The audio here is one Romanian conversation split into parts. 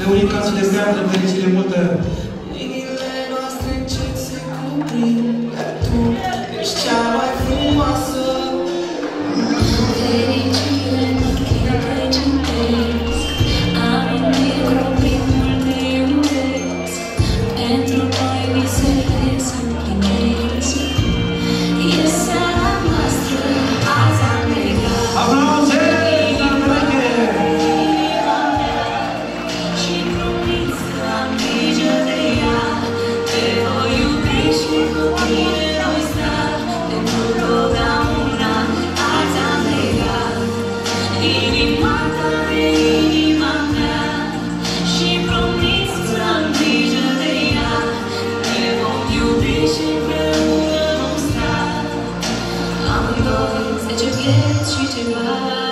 de unii casă de piatră, fericire multă. Inimile noastre încet se cuprind, iar tu ești cea mai frumoasă. Fericire mă chipeci intens, amintiri proprii mult te iubesc, pentru noi visele se împlinesc. E seara noastră, azi am legat. Aplauze! Și promit să am grijă de ea, te voi iubi și cu tine voi sta, pentru totdeauna azi am legat. Inima ta de inima mea, și promit să am grijă de ea, te vom iubi și împreună vom sta, amândoi 10 vieți și ceva.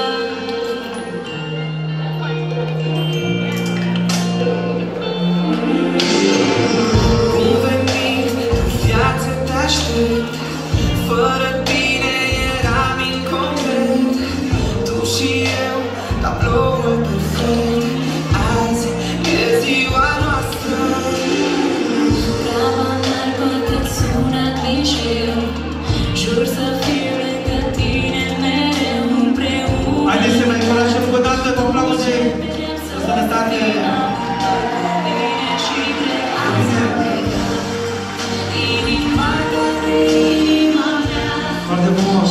Cum veni, în viață te aștept, fără tine eram incomplet. Tu și eu, tabloul perfect, azi e ziua noastră. Brava n-ar păcat sună clișeu, jur să fiu lângă tine mereu împreună. Haideți să mai încurajăm o dată cu aplauze. O sănătate! Foarte frumos!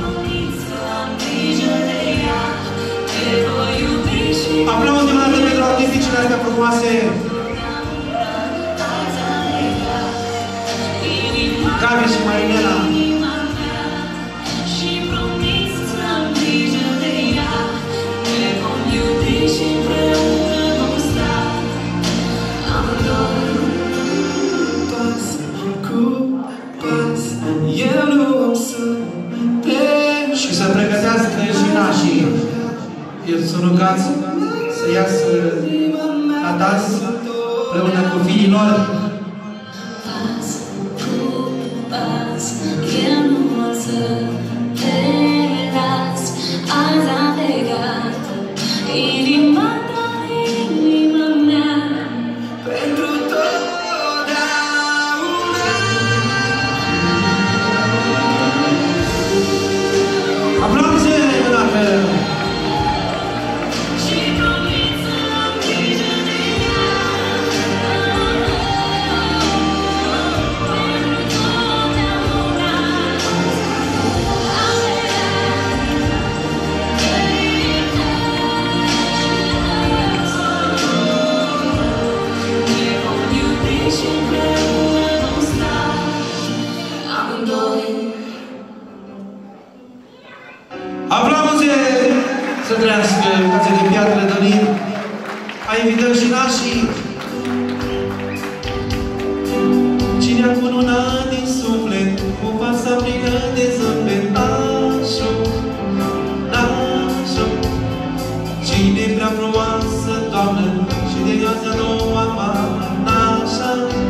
Aplauze mai dată pentru artisticile astea frumoase! Gabi și Marinela! Pas cu pas, eu nu am să te... Și să pregătească și nașii. Eu sunt rugați să iasă la dans împreună cu fiii lor. Pas cu pas, eu nu o să te las, azi am legat. Inima ta, inima mea, Pentru totdeauna. Aplauze în apel! și promit să am grijă de ea, pentru totdeauna. Ne vom iubi și împreună vom sta, amândoi. Aplauze! Să trăiască casă de piatră, Dorin! Hai, invităm și nașii! Cine a cununat din suflet cu fața plină de zâmbet, nașu, nașu. Cine prea frumoasă toamnă și de viață noua mamă, nașa,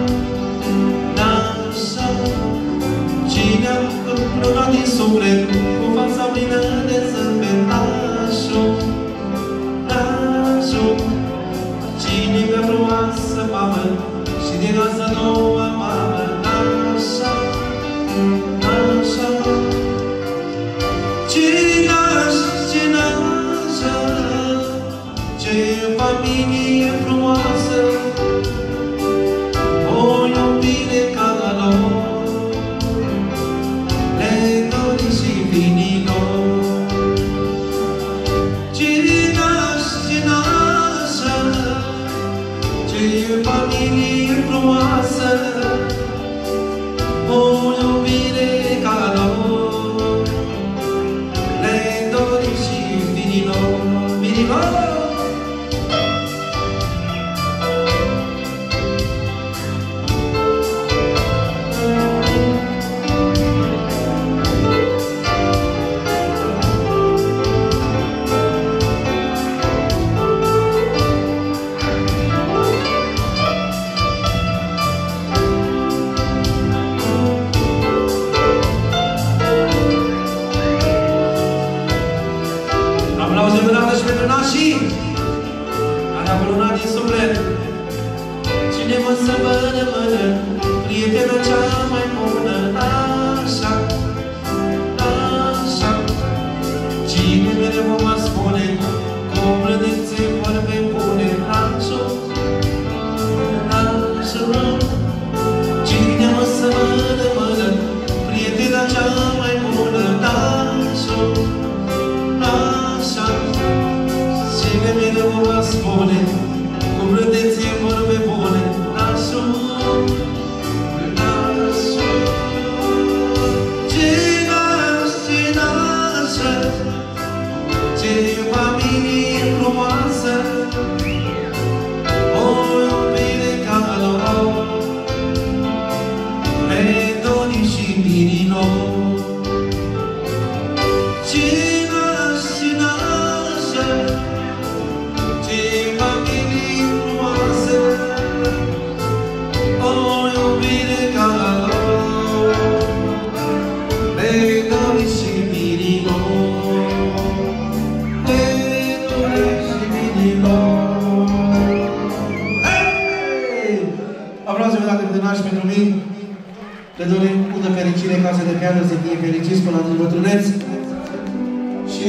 nașa. Cine a cununat din suflet cu fața plină de zâmbet, nașu, nașu. Cine prea frumoasă mamă și de viață noua mamă, nașa, nașa. Ce nașa, ce familie frumoasă, o iubire ca a lor, le dori și vinilor. Ce nașa, ce familie frumoasă, o iubire ca a lor, le dori și vinilor, vinilor. Cine mă să vădă, vădă, prietena cea mai bună, așa, așa. Cine mereu mă spune, cu o blândețe vorbe bune, așa, așa. Cine mă să vădă, vădă, prietena cea mai bună, așa, așa. Cine mereu mă spune, cu blândețe vorbe bune, așa, așa. Ce nașă, ce familie frumoasă, o iubire ca lor, Redoni și Mirino. Ce nașă, ce familie frumoasă, o iubire ca lor, Redoni și Mirino. Aplauze dacă cântănași pentru mine. Le dorim multă fericire, casă de piană, să fie fericiți până la bătrâneți. Și...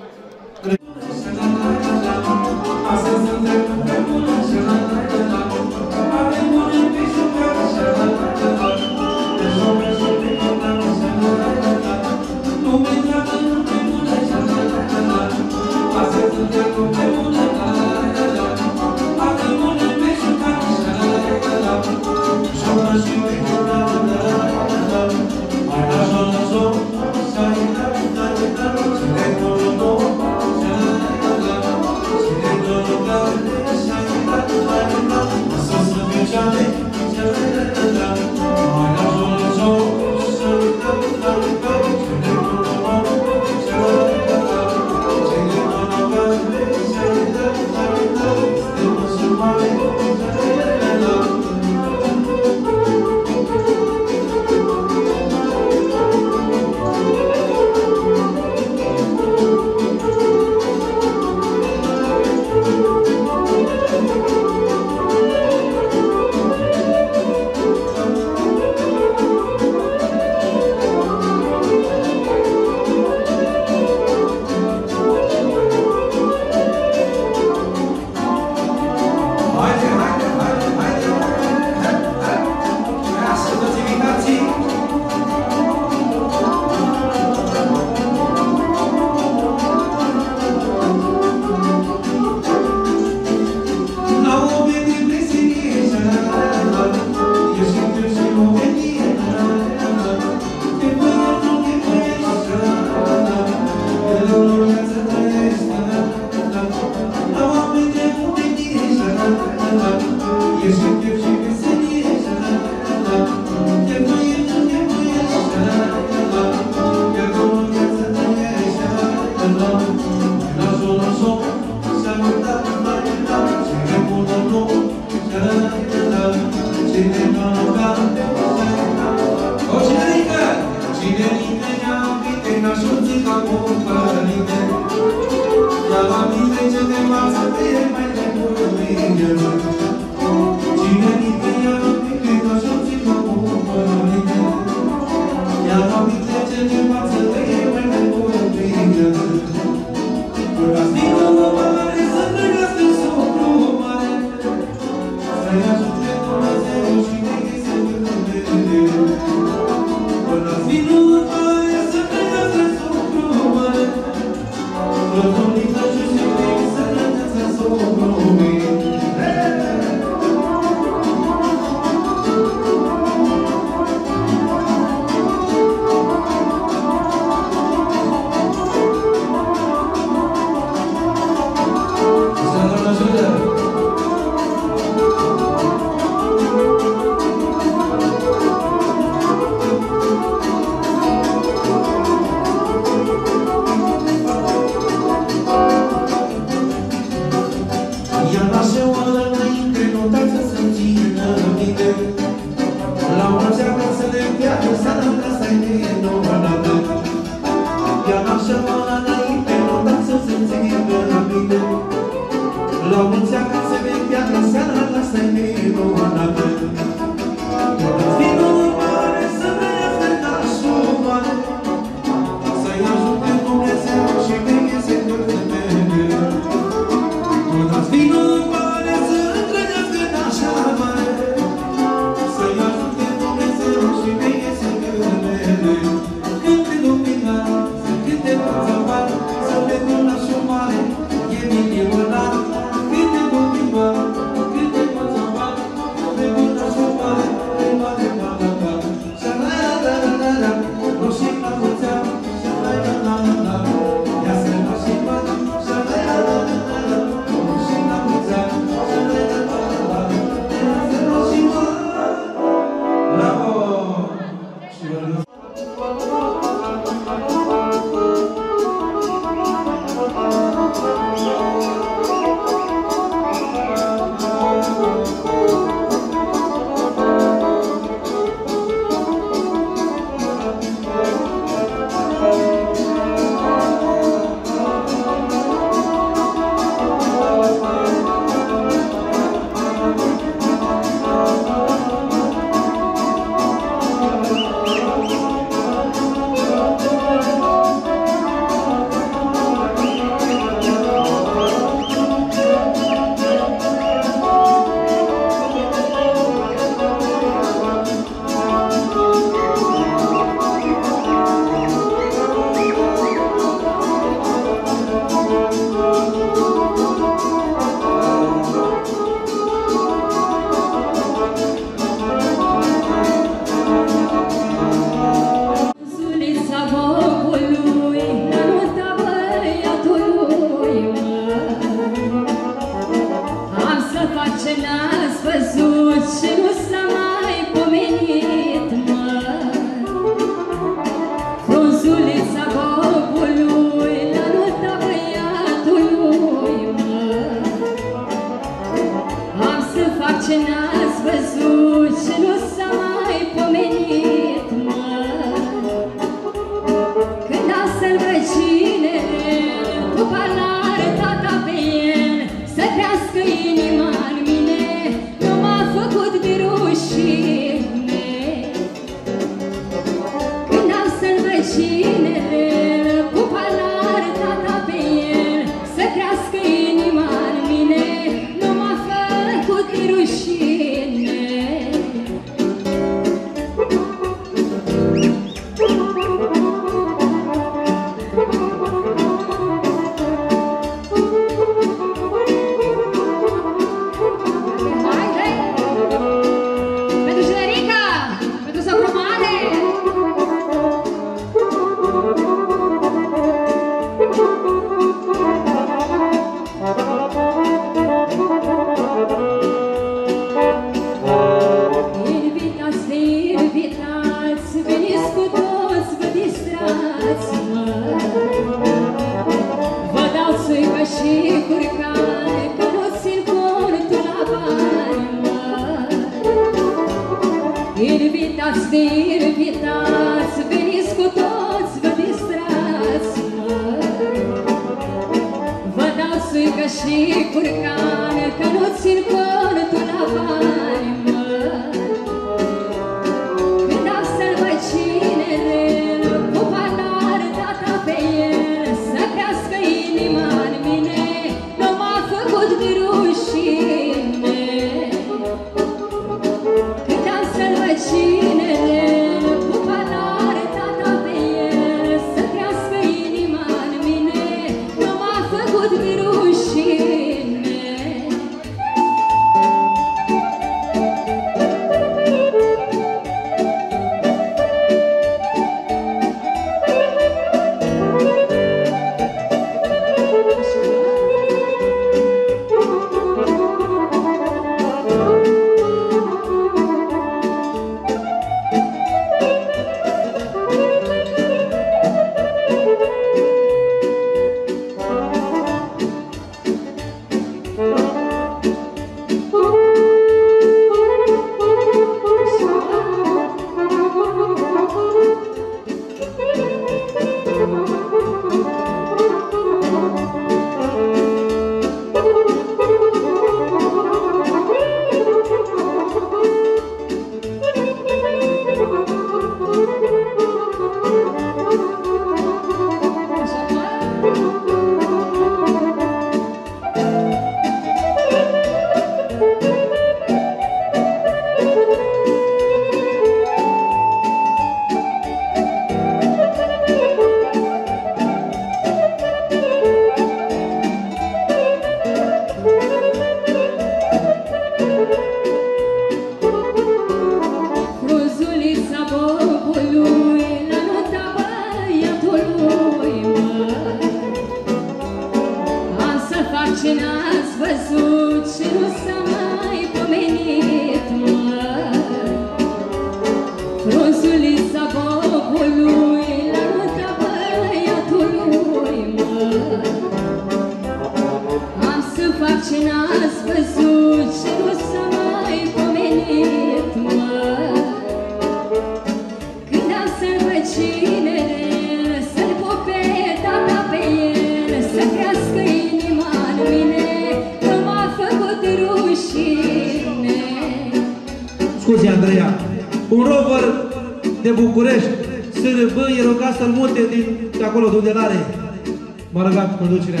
Scuze, Andreea. Un rover de București, SRB, e rugat să-l mute de acolo de unde l-are. M-a rugat conducerea.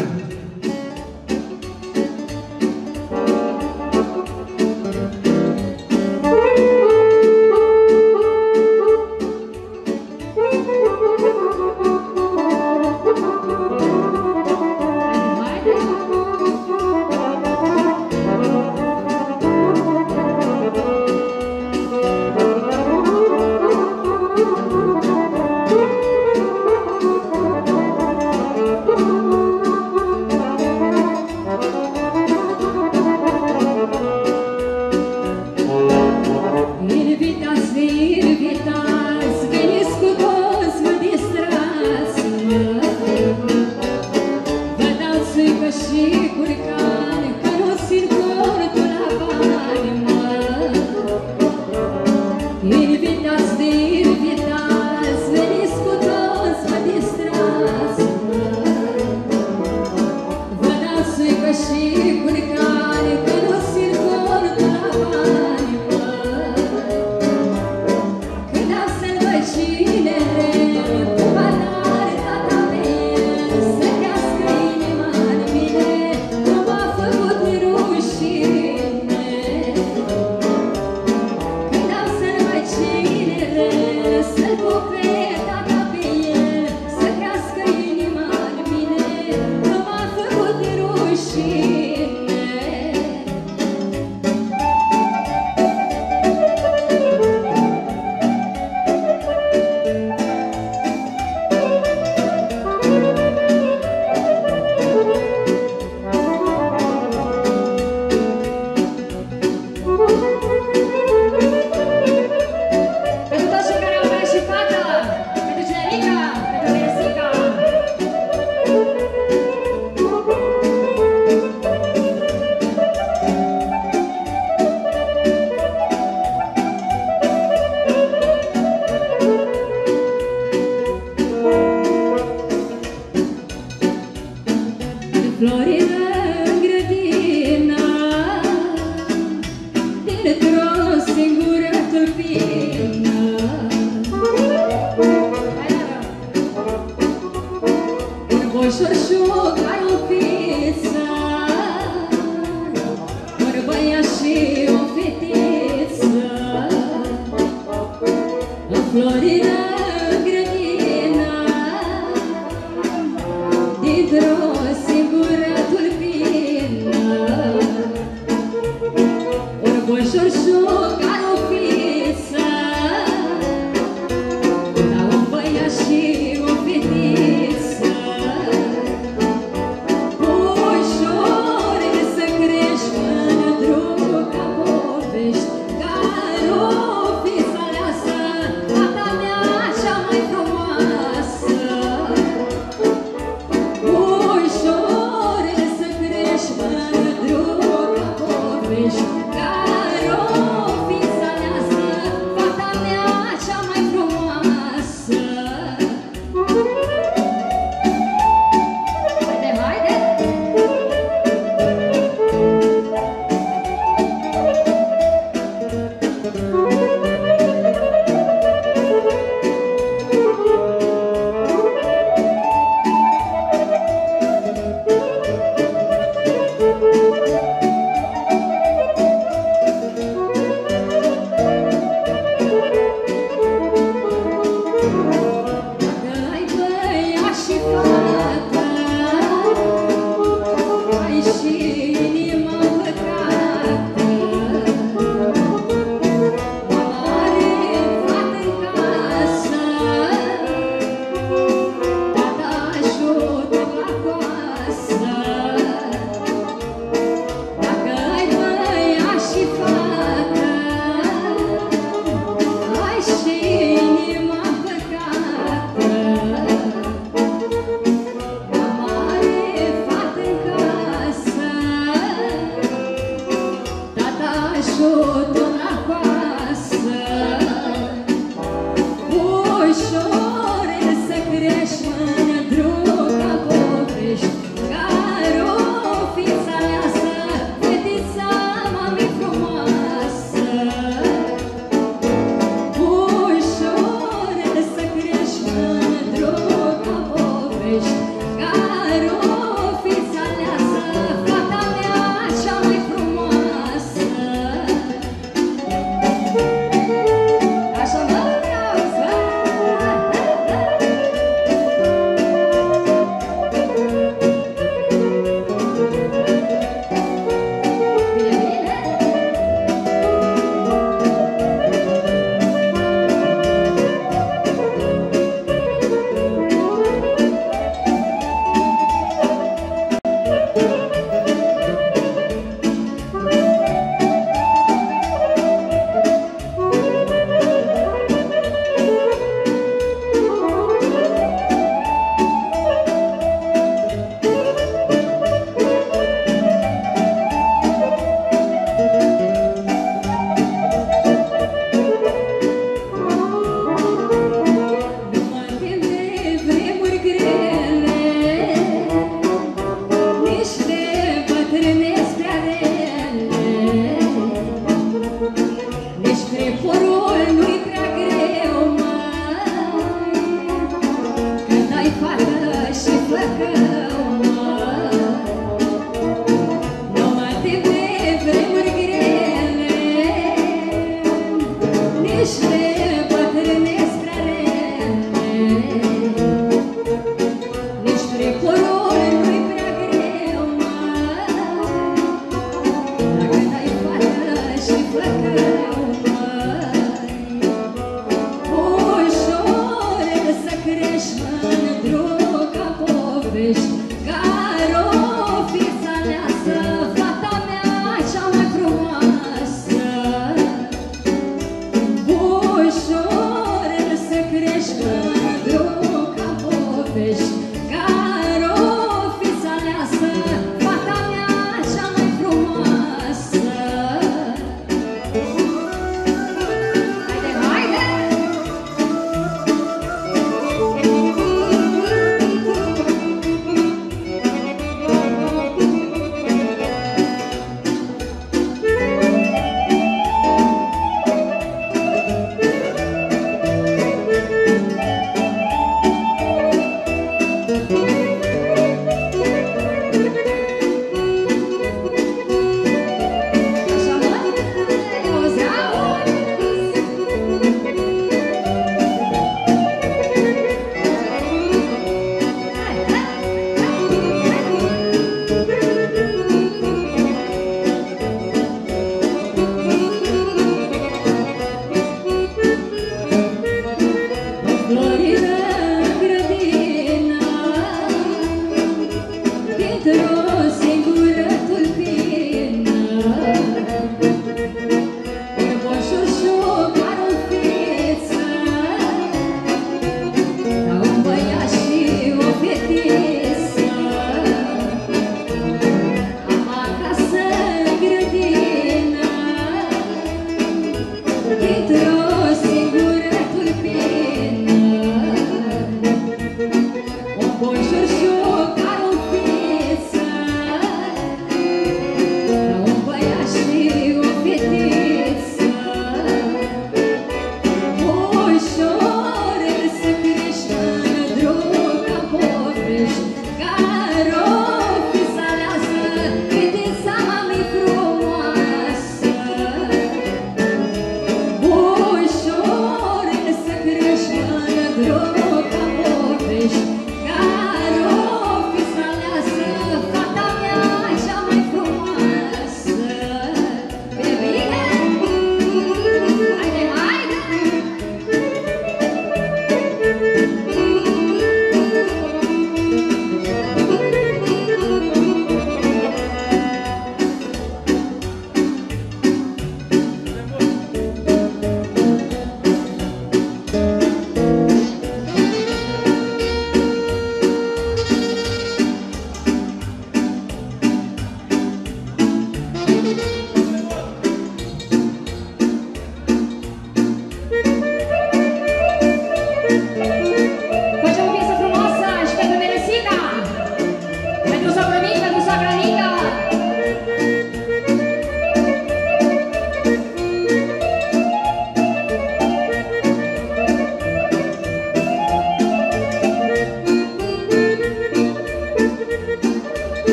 Fetiță,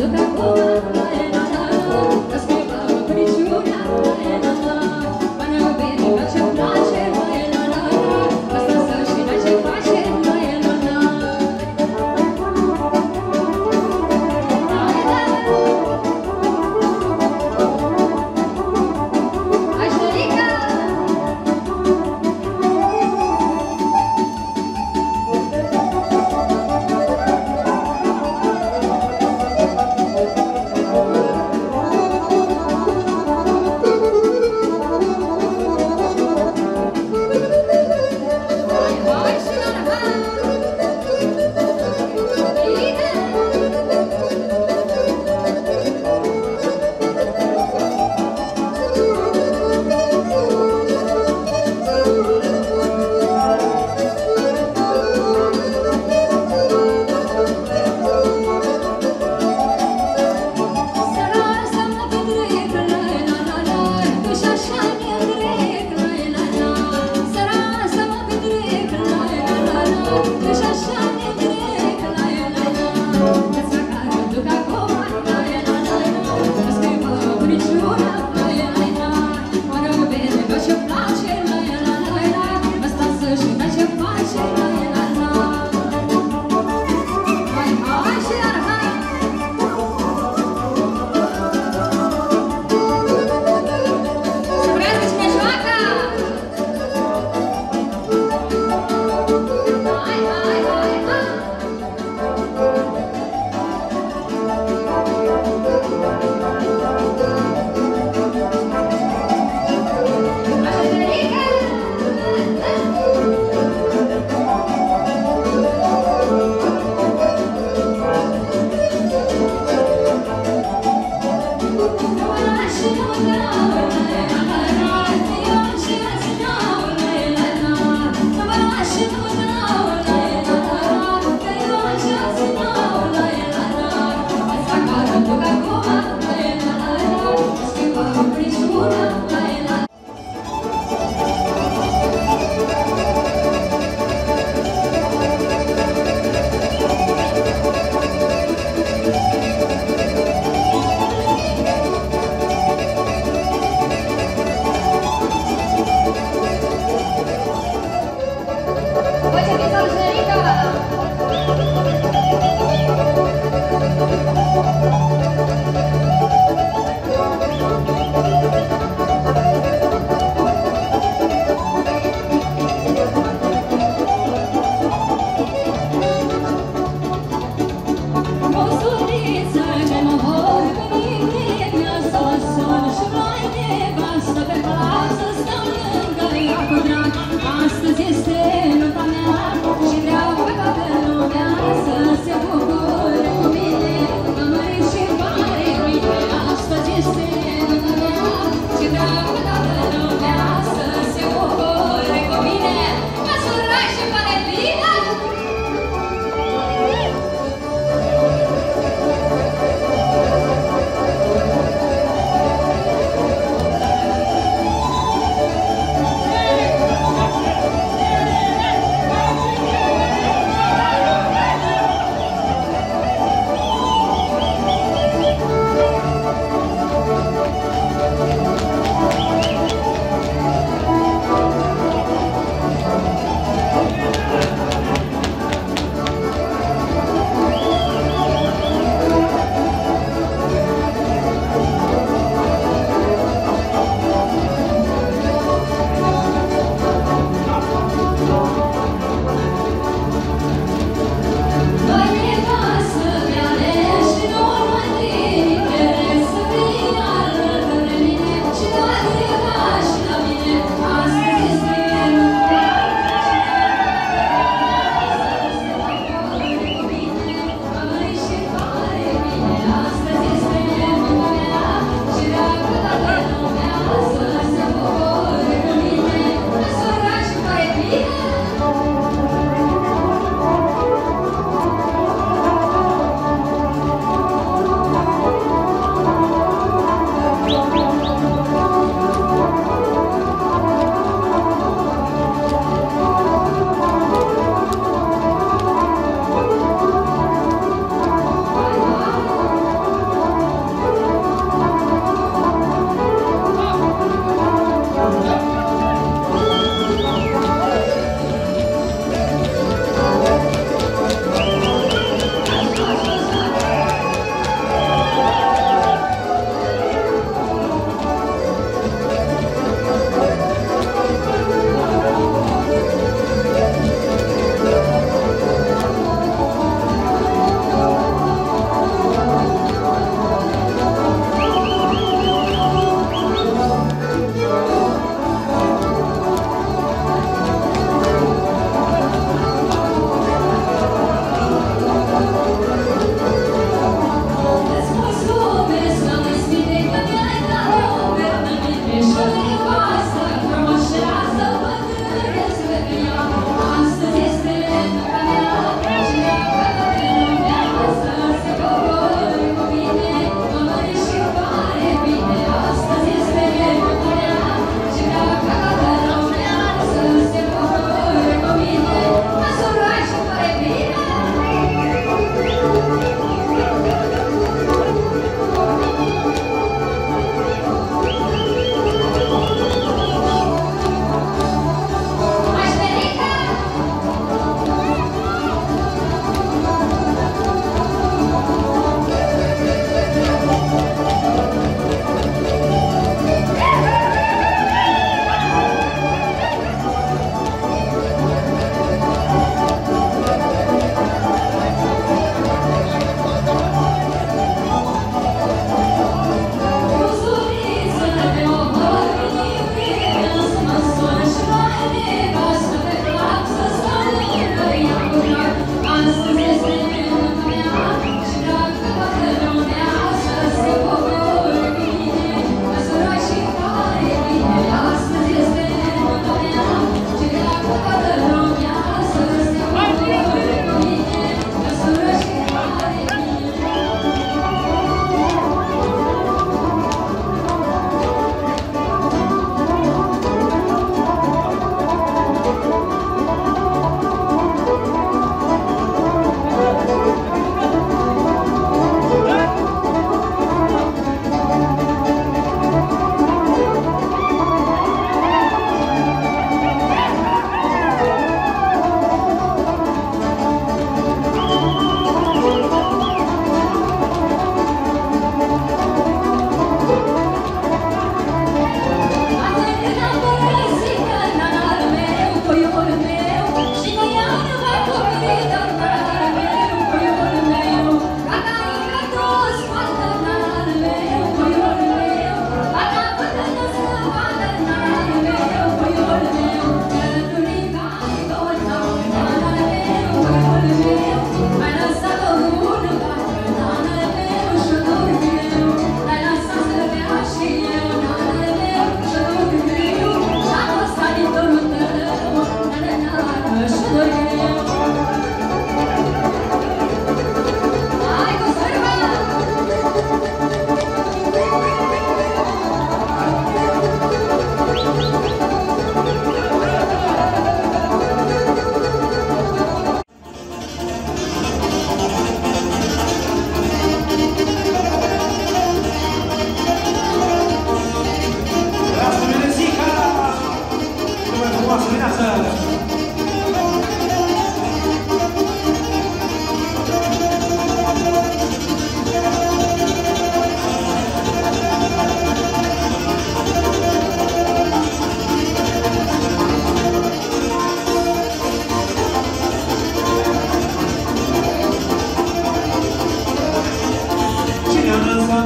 Să se bucure cu mine, că mă și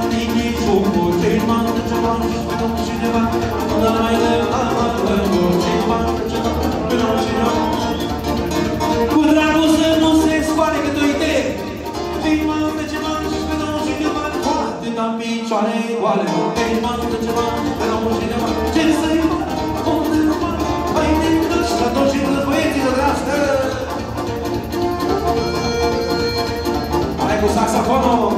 Cu dragoste nu se scoare cât o idee. În picioare goale, ce să-i mai decât și la toți băieții de dreaptă. Hai cu saxofonul!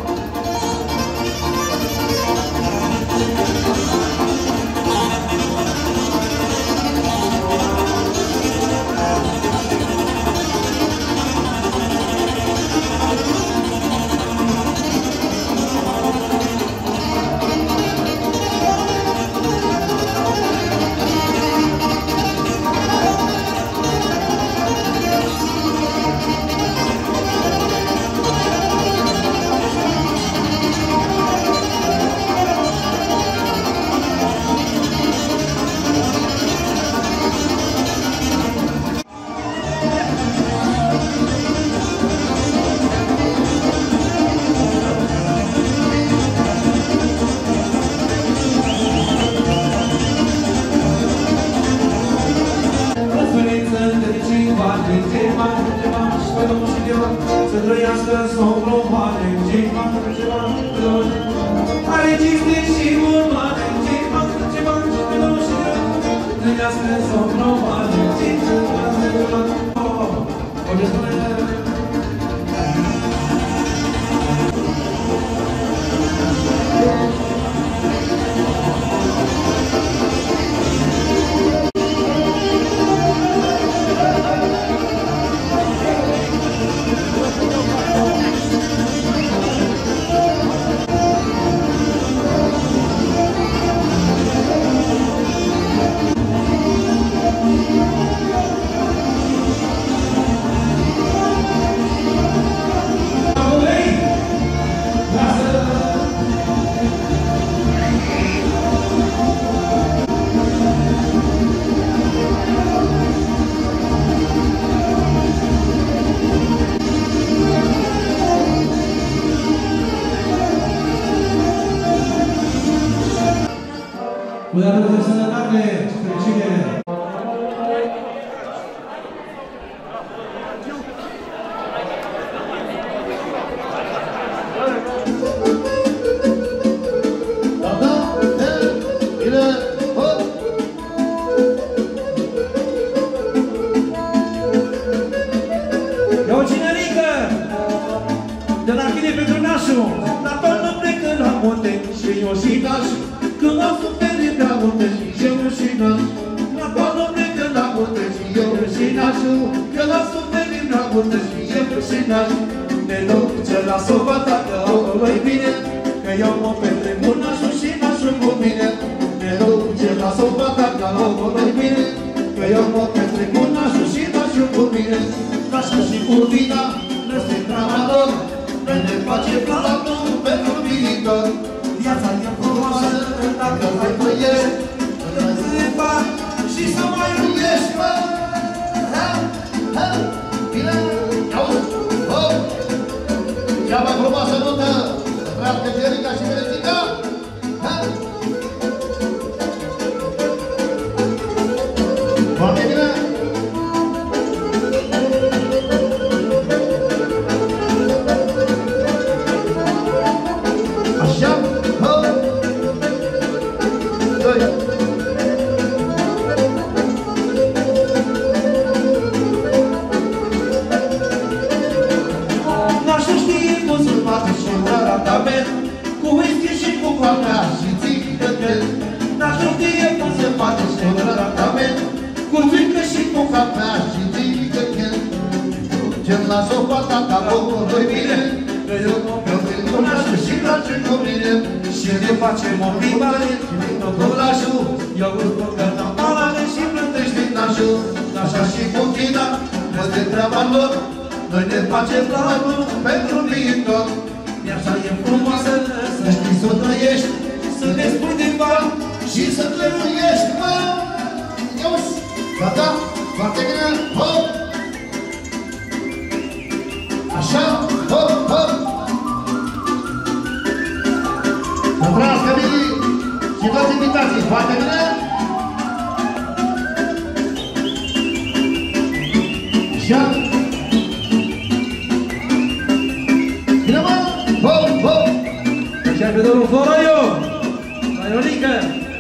Să trăiască somnul mare, ceva, are cinste și urmare, ceva, să trăiască somnul mare, ceva, o spune. Cu dată de sănătate, fericire! E o cinerică de la Chine pentru nașul, la toată plecă la munte și eu și nașul. Când o suferi prea multe și eu și nașul, la toată plecă la munte și eu și nașul. Când o suferi prea multe și eu și nașul, ne duce la sopata că omului bine, că eu mă petrec cu nașul și nașul cu mine. Ne duce la sopata că omului bine, că eu mă petrec cu nașul și nașul cu mine. Nașul și cu vina, răste trama lor, noi ne face planul pentru viitor. Viața e frumoasă, dacă mai trăiești, să-ți bani și să mai iubești, mă! Bine, auzi, oh! Cea mai frumoasă notă, să trească Jerica și Verețica! Foarte bine! Așa! Nașul știe cum să facă și un tratament, cu whisky și cu coapea și țică crez. Nașul știe cum se face și un tratament, cu țică și cu coapea și țică crez. Ce-mi las o fata ca omului bine, că eu mă plătesc cu nașul și place cu mine. Și ne facem o plimbare, tot colașul, eu îți băgăm la malare și plătești nașul. Nașa și cu china, de treaba lor, noi ne facem planul pentru viitor. Viața e frumoasă, să știi să o trăiești, să ne spui de bani și să trăiești, mă! Iauzi, gata, foarte bine, hop! Așa, hop, hop! Să trăiască Mili și toți invitații. Foarte bine? Așa. Bine, mă! Hop, hop! Așa pe domnul Floroiu! La Ionică!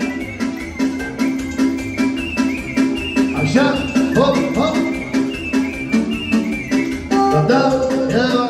Așa, hop, hop! Da, Eva!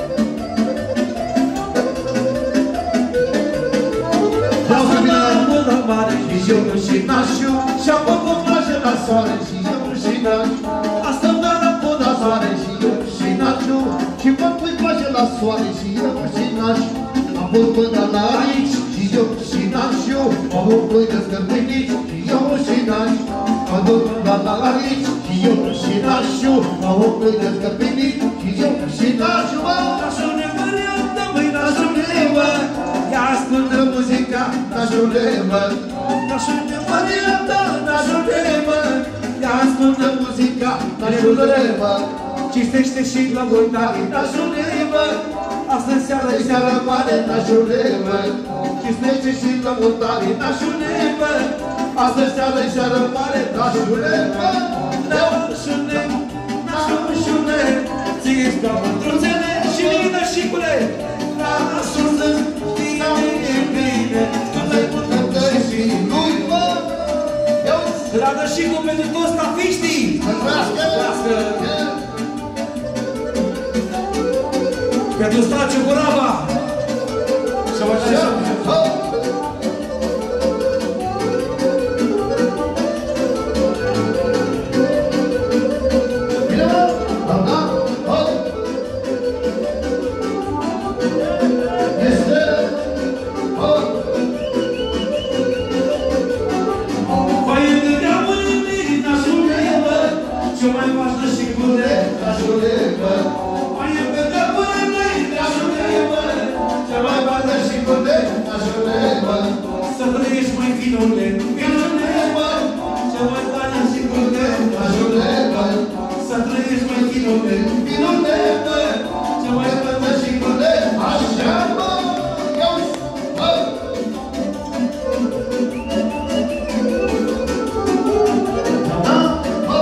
Vreau să vină la mare și eu și nașu și-am făcut plajă la soare și eu și nașu. Asta mă la pot la soare și eu și nașu și făcut plajă la soare și eu și nașu. Am fost până la aici și eu și nașu. Am făcut de scărbinici și eu și nașu. Am fost până la aici și eu și nașu. Am făcut de scărbinici și eu și nașu. Nașule, măriată, măi, nașule, mă! Ia ascultă muzica, nașule, mă! Nașule, măriată, nașule, mă! Ia ascultă muzica, nașule, mă! Cistește și la voi tare, nașule, mă! Astăzi seara-i seara mare, nașule, mă! Cistește și la voi tare, nașule, mă! Astăzi seara-i seara mare, nașule, mă! Nașule, nașule, ți-i-ți ca mântruțele și nășicule! Nașule, bine, bine, nu-i putem găsi lui, mă! La nășicul pentru toți cafiștii! Să-ți pentru Staciu Coraba! Și vă dai să să trăiești mai vinule, vinule, bă! Ce mai tare și curte, ajule, bă! Să trăiești mai vinule, vinule, bă! Ce mai tare și curte, așa, bă! Ia-uzi, bă! Da, bă!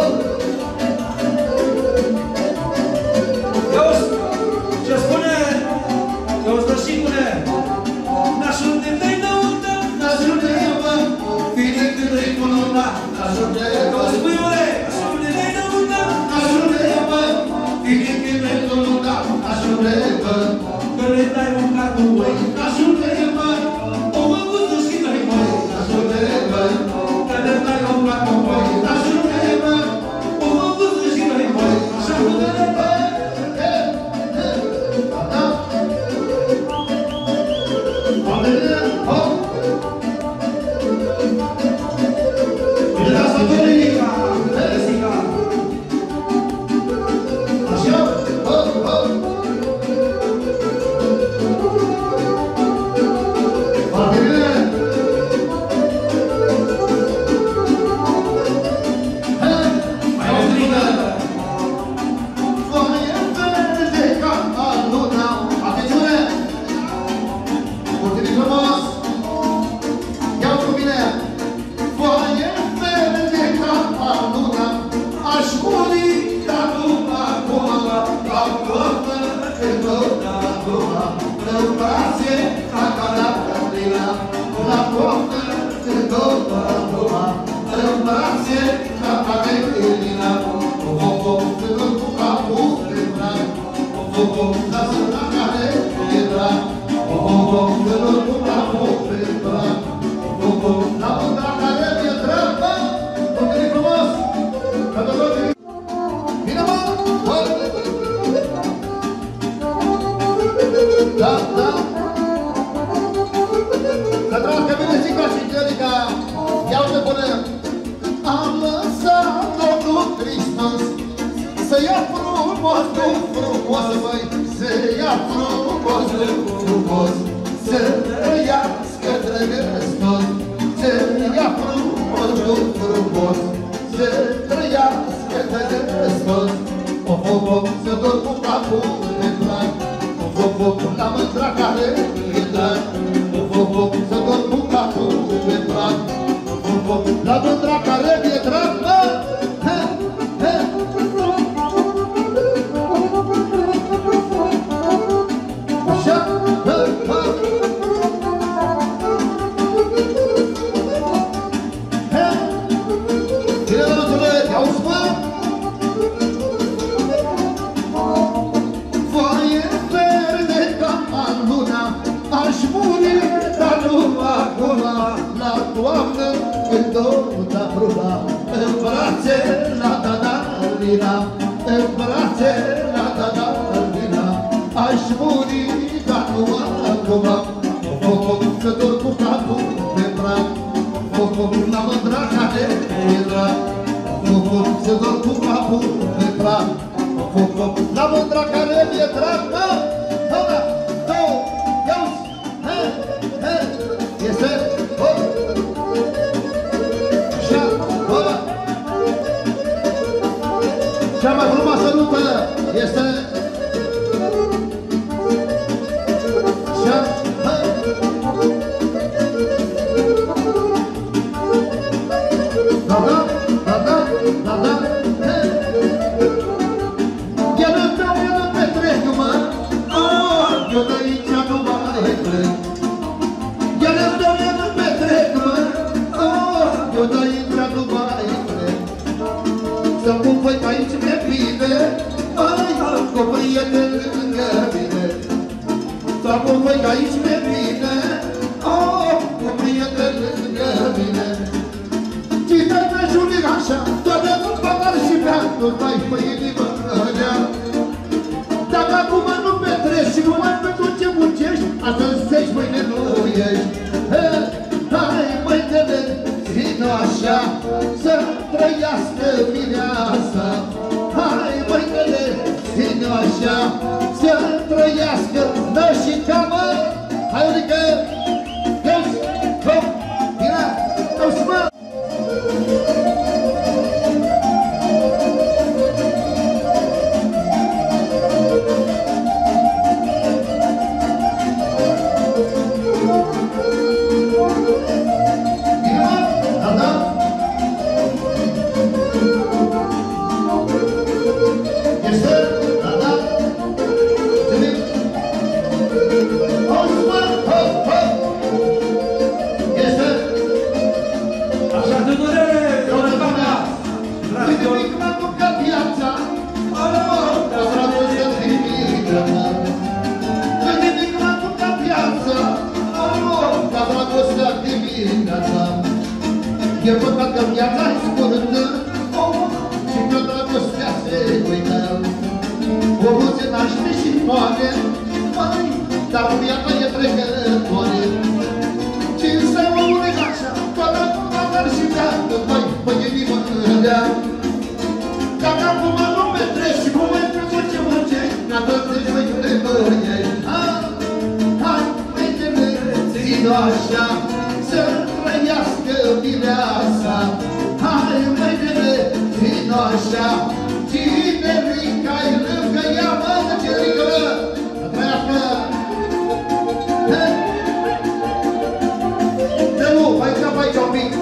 Ia-uzi, ce spune, ia-uzi, nășicule! Nașul de vei năută, nașul de bă! Fine când îi colona, nașul de bă! Spui-ule, nașul de vei năută, nașul de bă! Fine când îi colona, nașul de bă! Că le dai un cat în băi, nașul de bă! O măguță și dai băi, nașul de bă! Că le dai un cat în băi, nașul de bă! O măguță și dai băi, nașul de bă! Da, da. Să trăiască bine și ca și Angelica. Ia uite până. Am lăsat Domnul Hristos să ia frumos, frumos, băi. Să ia frumos, frumos. Să trăiască drăgăstos. Să ia frumos, frumos. Să trăiască drăgăstos. Să dorm cu capul de plan. La mândra care e drag, Fofo, să tot cu capul pe prag. Fofo, la mândra care mi-e drag, mă! Așa, Doamnă, când tot a prudat, în brațe la Danalina, în brațe la Danalina, aș muri, dar nu acum. Fofo, că tot cu capul pe prag, Fofo, la mândra care e drag. Fofo, să tot cu capul pe prag, Fofo, la mândra care e drag, mă! Una, două, iauzi, este, hop! Cea mai frumoasă luptă este aici mi-e bine, cu prieteni lângă mine. Cine te juric așa, doar nu-mi pagar și bea, nu-ți mai pe inimă rădea. Dacă acum nu petreci și nu mai pentru ce muncești, astăzi ești, mâine nu ești. Hai, mâinile, țină așa, să trăiască viața. Hai, mâinile, țină așa, să trăiască nășica, mă! Hai, Urică! Găuzi! Hop! Bine! Găuzi, mă! E păcat că viața-i scurtă și că dragostea se uită. Omul se naște și moare, măi, dar viața e trecătoare. Cine să mă urec așa, toată dar și viață, măi, pe inimă îndea. Dacă acum nu petreci și nu mai pentru ce muncești, atât de mâine băiești. Hai, mâinile, țin-o așa, să trăiască viața. Hai, mâinile, țin-o așa, cinerica-i lângă ea, mă, cinerică, să trăiască. De nu, aici un pic.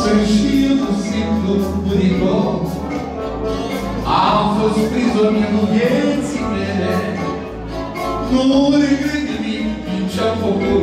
Când și eu simplu bunitor am fost prizonierul vieții mele. Nu regret nimic din ce-am făcut.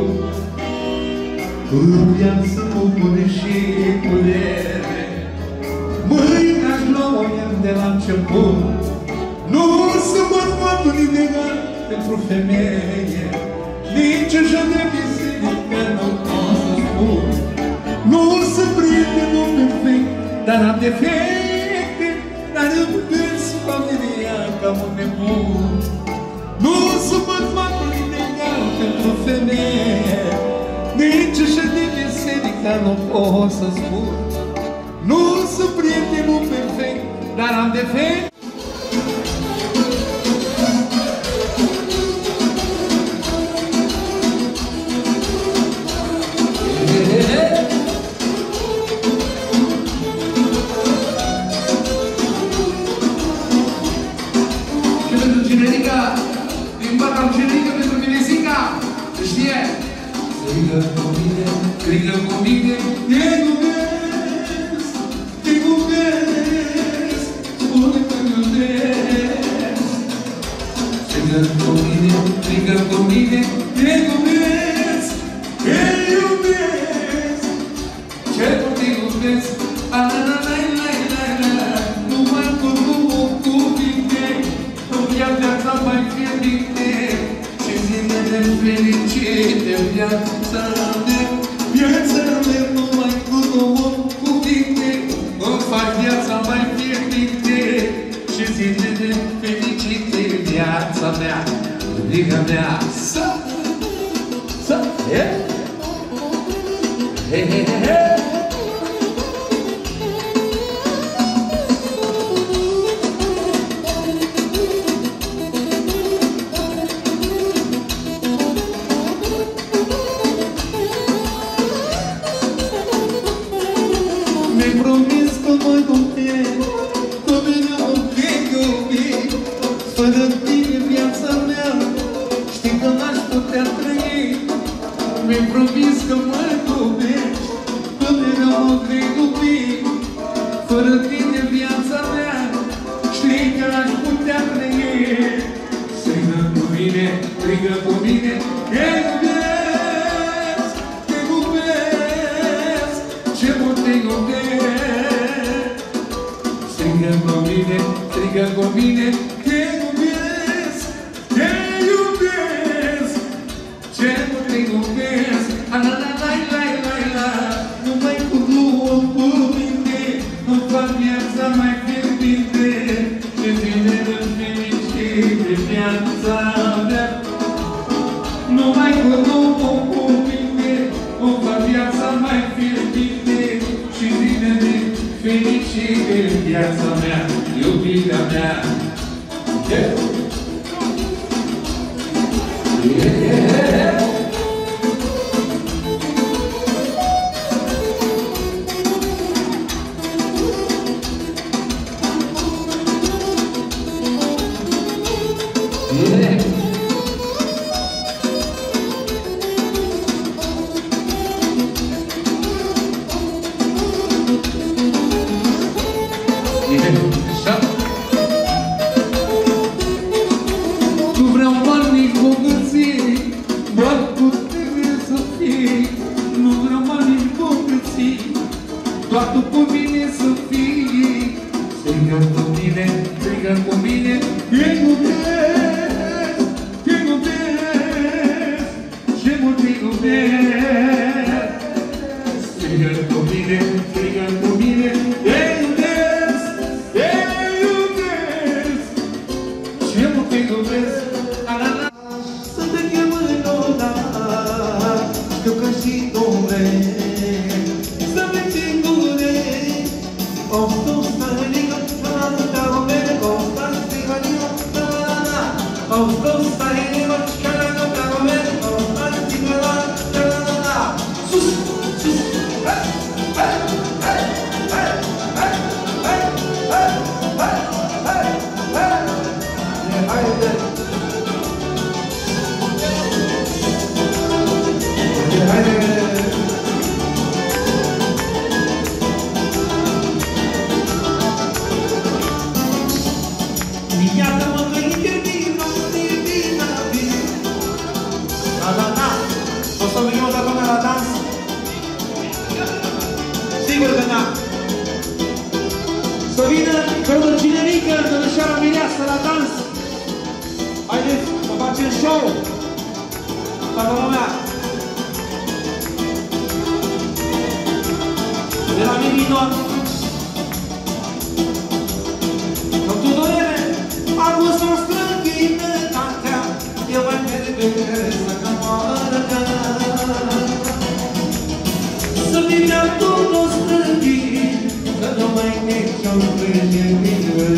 Viață cu bune și putere. Mâine aș lua o de la început. Nu să bărbatul ilegal pentru femeie, nici așa de biserică nu pot să spun. Nu sunt prietenul perfect, dar am defecte, dar îmi gând familia ca un nebun. Nu sunt bărbatul ilegal pentru femeie, nici așa de biserică nu pot să spun. Nu sunt prietenul perfect, dar am defecte. Strigă cu mine, te iubesc, te iubesc, spune-mă iubesc. Strigă cu mine, strigă cu mine, te iubesc, te iubesc. Ce nu te iubesc, la-la-la-la-la-la-la. Numai cu două cuvinte, îmi ia viața mai fierbinte. Și zilele fericite, viața mea. Viața mea numai cu două cuvinte îmi fac viața mai fierbinte. Și zilele fericite, viața mea, iubirea mea. Să, he, he, he, he. Mi-ai promis că mă iubești, că mereu mă vei iubi. Fără tine viața mea, știi că n-aș putea trăi. Strigă cu mine, strigă cu mine, te iubesc, te iubesc, ce mult te iubesc. Strigă cu mine, strigă cu mine, te iubesc, te iubesc, ce mult te iubesc. La-la-la-la-la-la-la. Numai cu două cuvinte îmi fac viața mai fierbinte. Și zilele fericite, viața mea. Numai cu două cuvinte îmi fac viața mai fierbinte. Și zilele fericite, viața mea, iubirea mea. Nu vreau bani nici bogății, doar putere să fii. Nu vreau bani nici bogății, doar tu cu mine să fii. Strigă cu mine, strigă cu mine, te iubesc, te iubesc, ce mult te iubesc. Strigă cu mine, strigă cu mine, te iubesc, te iubesc, ce mult te iubesc. Să te chem în oraș, știu că și doresc. Să te țin gure, o stosarică, la-la-la-la-la. O stosarică, la-la-la-la-la. O stosarică, la-la-la-la-la. Sus, sus, hai, hai, hai, hai, hai, hai, hai, hai, hai, hai. Haide! Haide! Pentru cinerică, tălășoara mireasă la dans. Haideți, să facem show. Toată lumea. De la Miminor. În Tudorele, a pus o strânghină tantea, eu mai merge să cămoară. Să vină tot o strânghin, că nu mai nici-o strânghină.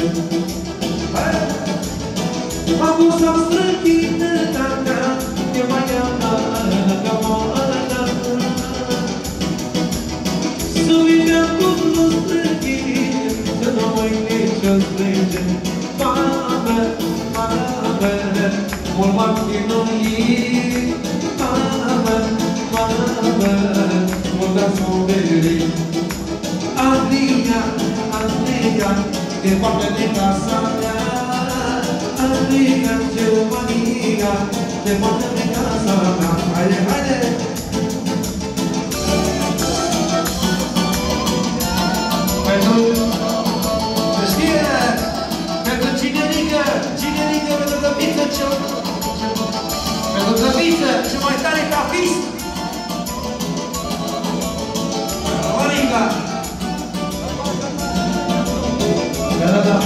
A pus o strânghină tantea, eu mai merge să cămoară. Să vină tot o strânghin, că nu mai nici-o strânghină. Mamă, mamă, mult m-am chinuit. Mamă, mamă, mult-am suferit. Andria, Andria, departe de casa mea. Andria, Germania, departe de casa mea. Haide, haide! Pentru știe, pentru cinerică, cinerică, pentru găbiță, pentru găbiță, cel mai tare capist. Oringa! Da, da.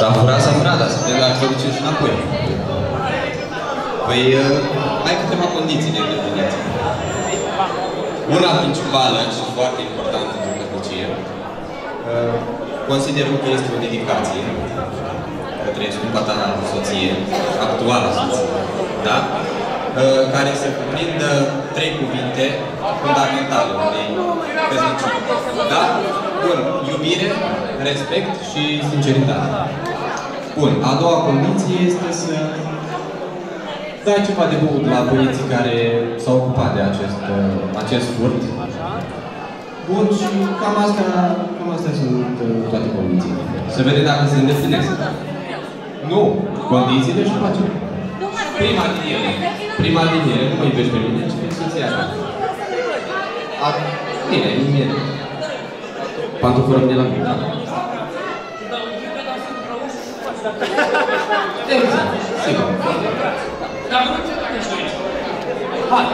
S-a furat, dar sper că să o ducem și înapoi. Păi, ai câteva condiții de îndeplinită. Una principală și foarte importantă într-o căsnicie, considerăm că este o dedicație către scumpa ta soție, actuală soție, da? Care să cuprindă 3 cuvinte fundamentale unei căsnicii. Da? Bun. Iubire, respect și sinceritate. Bun. A doua condiție este să dai ceva de băut la băieții care s-au ocupat de acest furt. Bun, și cam astea sunt toate condițiile. Să vedem dacă se îndeplinesc. Nu, condițiile și facem. Prima din ele, nu mă iubești pe mine, ci pe soția ta. Bine, nimeni. Pantofărăm de la mine, da? Exact, sigur. Hai!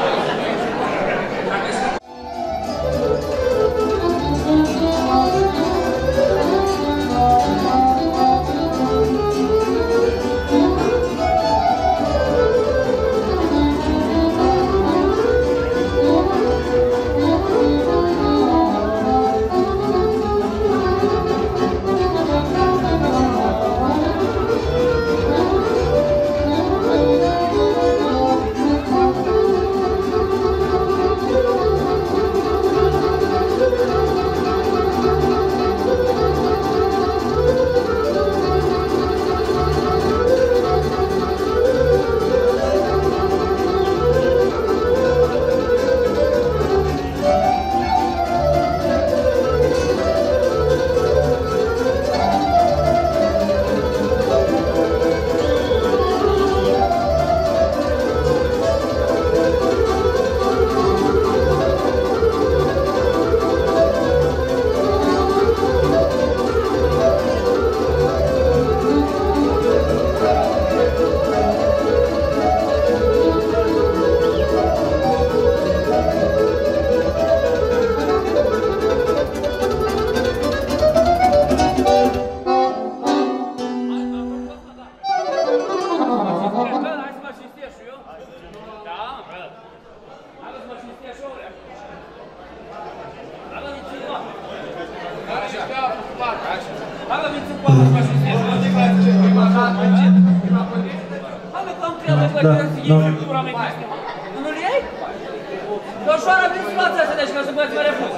Nu-l iei? Doșoara, vin situația asta, deci, ca să băieți mă refuz.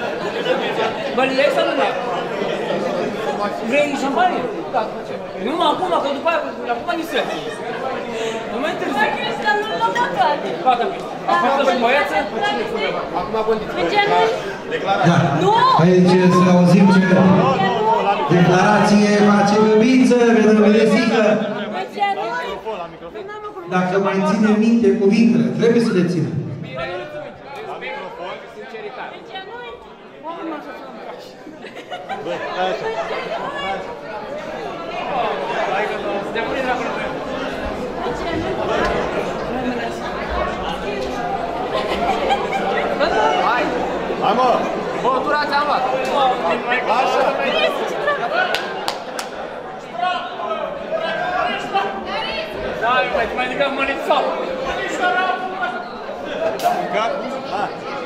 Bă-l iei sau nu-l iei? Vrei șampanie? Da. Nu, acum, că după aia, acum ni se. Nu mai întârzi. Dar crezi că nu-l luăm de toate. Gata, acum să și băieță? Acum condiții. Da. Haideți să auzim ce declarație face Iubiță, vedem Velesică. Dacă mai ține minte cuvintele, trebuie să le ținem. La microfon, sinceritate. Băi, stai așa. Hai că nu. Te pune la acolo. Hai! Hai, mă! Băutura ți-am luat! Așa! Hai, băi, mai ridicăm mărițau! Te-am mâncat? Ha!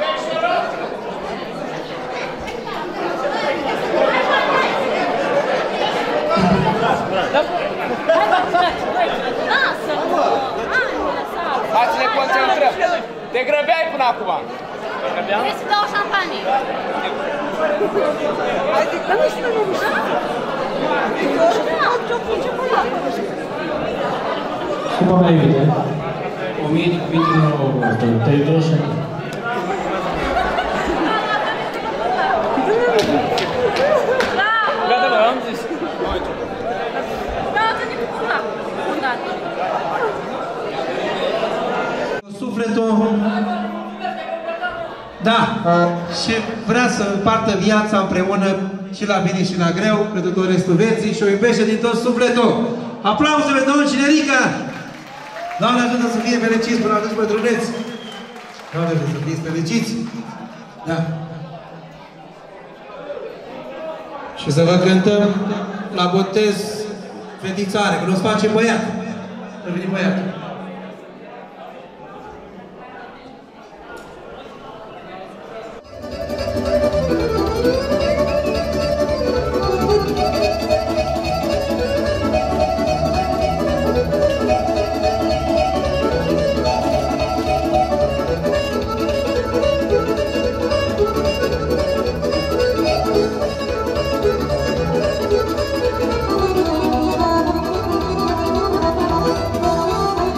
Hai să ne concentrăm! Te grăbeai până acum! Vrei să dau șampanie? Adică nu știu, nu știu. Scupa mea iubite, 1000 de cuvinte nu te iubești? Gata, bă, am zis! Da, te-ai făcut la fundat. Sufletul, da, și vrea să împartă viața împreună și la bine și la greu, pentru tot restul vieții și o iubește din tot sufletul. Aplauzele, domnul Cinerică! Doamne ajută să fie fericiți până atunci bătrâneți! Doamne ajută să fiți fericiți! Da. Și să vă cântăm la botez Fetițoare, că nu-ți face băiat. Să vine băiat. Oh,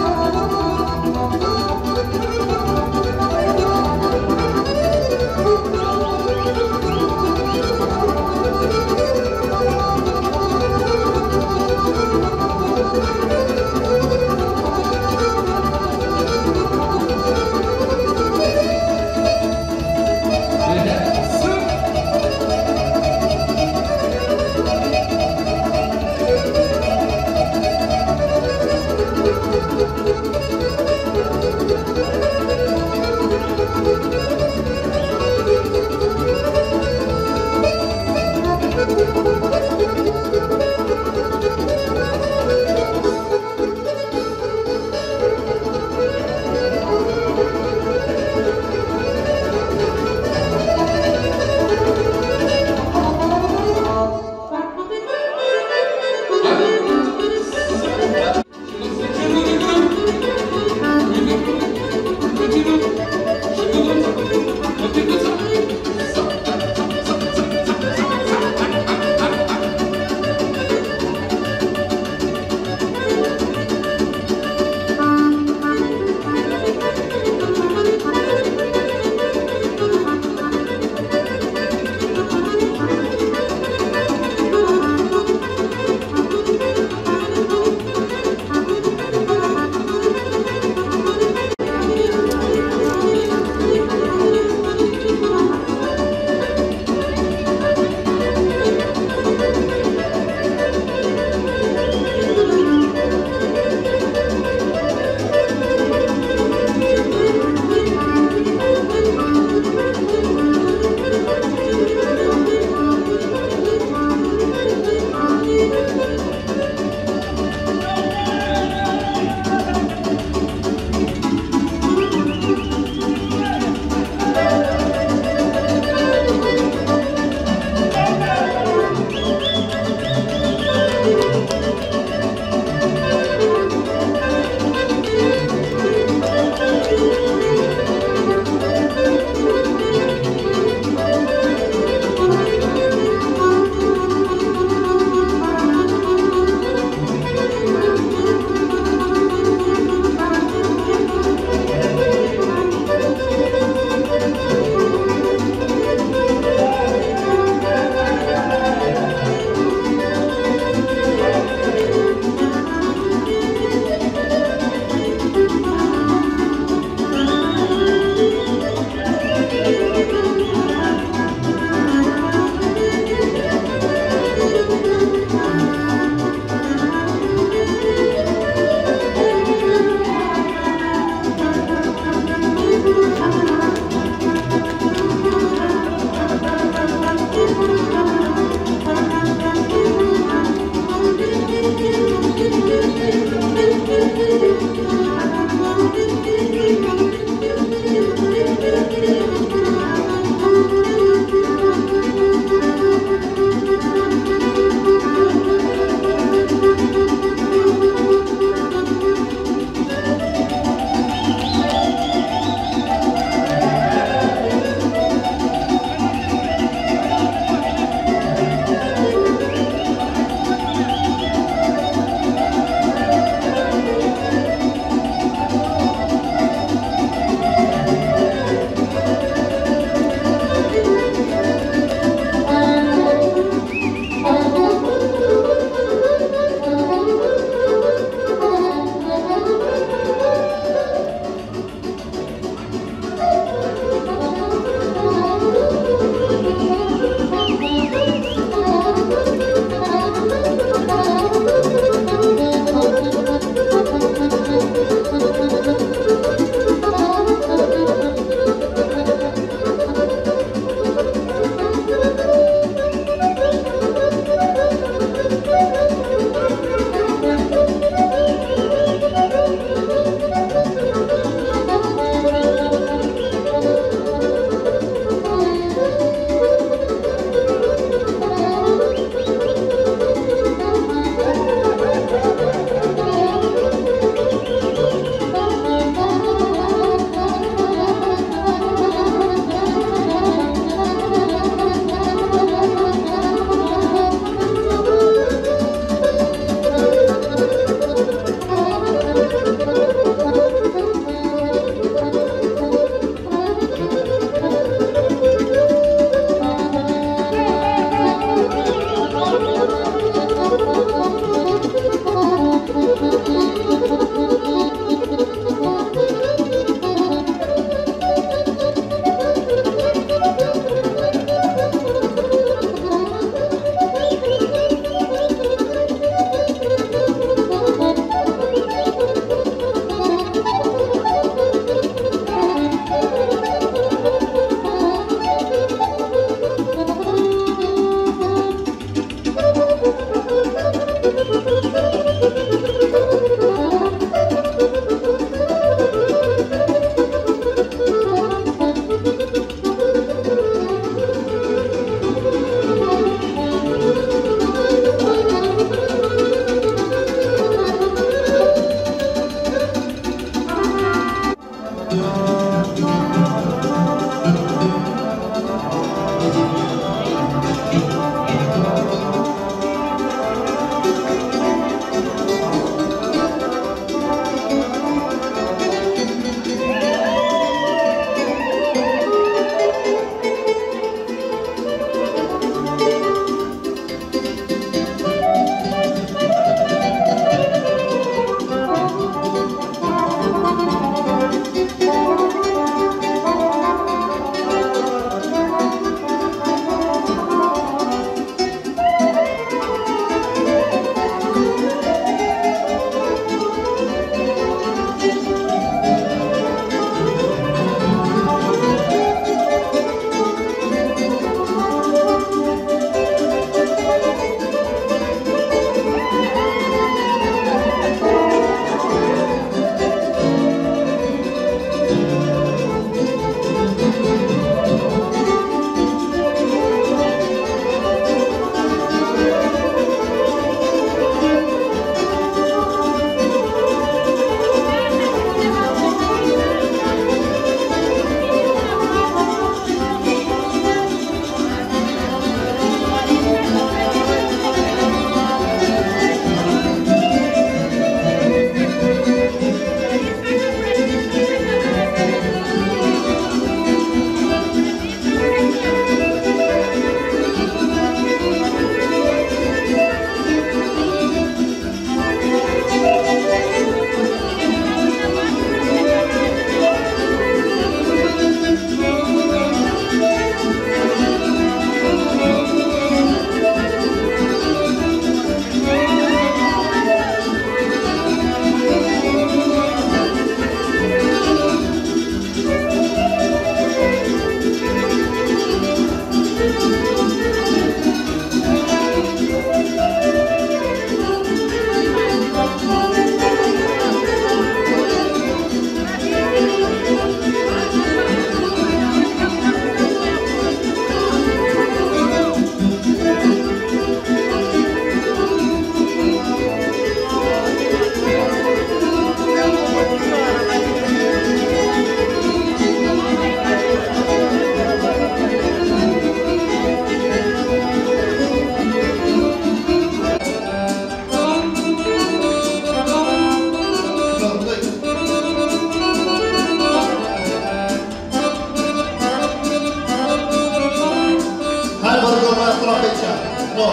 la Pecea. Nu.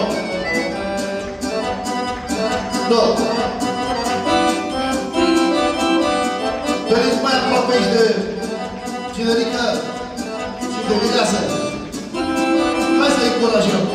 Nu. Veniți mai aproape aici de cinerică și de mireasă. Hai să-i încurajăm.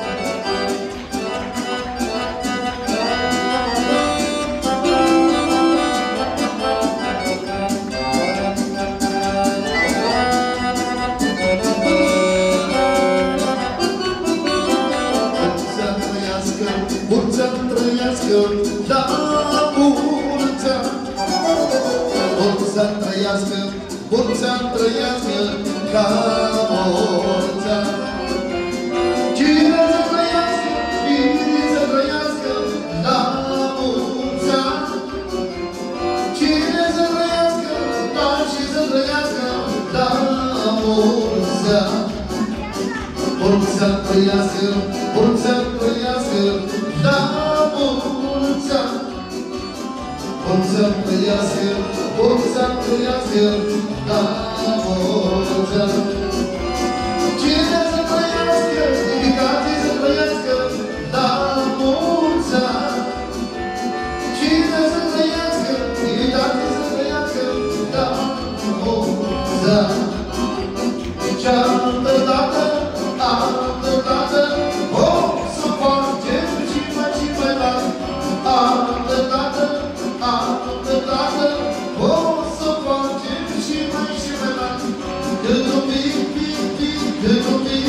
La mulți ani, mulți ani trăiască, mulți ani trăiască, la mulți ani. Cine să trăiască, cine să trăiască, la mulți ani. Cine să trăiască, da și să trăiască, la mulți ani. Mulți ani trăiască, mulți ani trăiască, la mulți ani. Mulți ani trăiască, mulți ani trăiască, la mulți ani. Cine să trăiască, dedicații să trăiască, la mulți ani. Cine să trăiască, dedicații să trăiască, la mulți ani. Ce-altă dată, altă dată, o să facem și mai mari. Altă dată, altă dată, o să facem și mai mari. Cât un pic, cât un pic,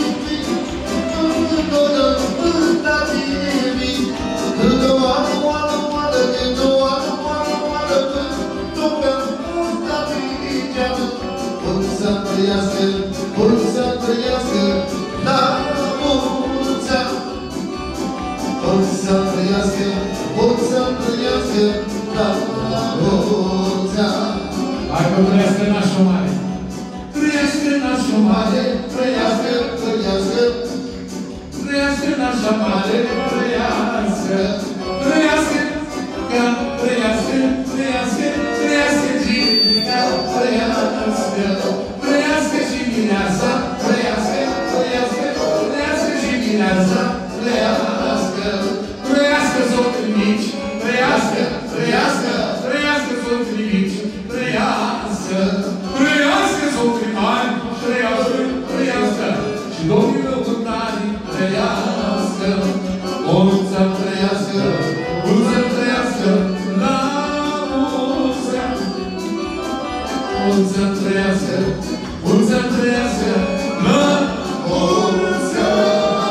cât o dă până bine mic. Cât o oală, cât o oală, cât o bea până bine mic. Mulți ani trăiască, mulți ani trăiască, la mulți ani. Mulți ani trăiască, mulți ani trăiască, la mulți ani. Hai că trăiască nașul mare! Trăiască nașul mare, trăiască, Trăiască, trăiască nașul mare, trăiască, trăiască, ca trăiască, trăiască, trăiască Ginica, trăiască, trăiască și mireasa, trăiască, trăiască, trăiască și mireasa, trăiască, trăiască zotri mici, trăiască, trăiască, trăiască zotri mici, trăiască, trăiască zotri mari, trăiască, trăiască și Domnul Cântari, trăiască, mulți ani trăiască, mulți ani trăiască, la mulți ani. Mulți ani trăiască, mulți ani trăiască, la mulți ani.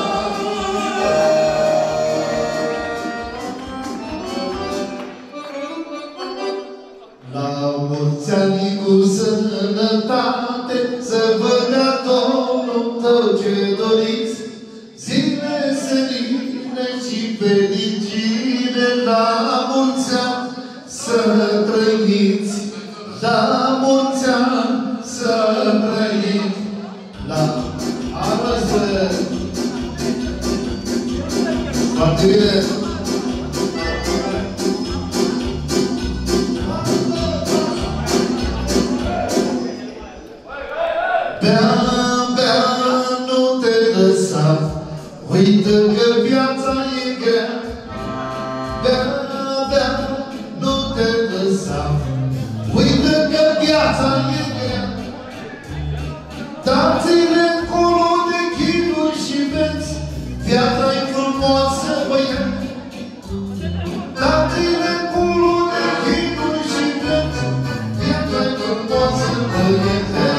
la mulți ani cu sănătate, să vă dea Domnul tău ce doriți. Zile seline și fericire, la mulți ani să trăiți. La mulți ani să trăiți. La arăsă. Foarte bine. Bea, bea, nu te lăsa, uită că viața e grea. Bea, bea, nu te lăsa, uită că viața e grea. Dați-le încolo de chinuri și veți, viața-i frumoasă, băiat. Dați-le încolo de chinuri și veți, viața-i frumoasă, băiat.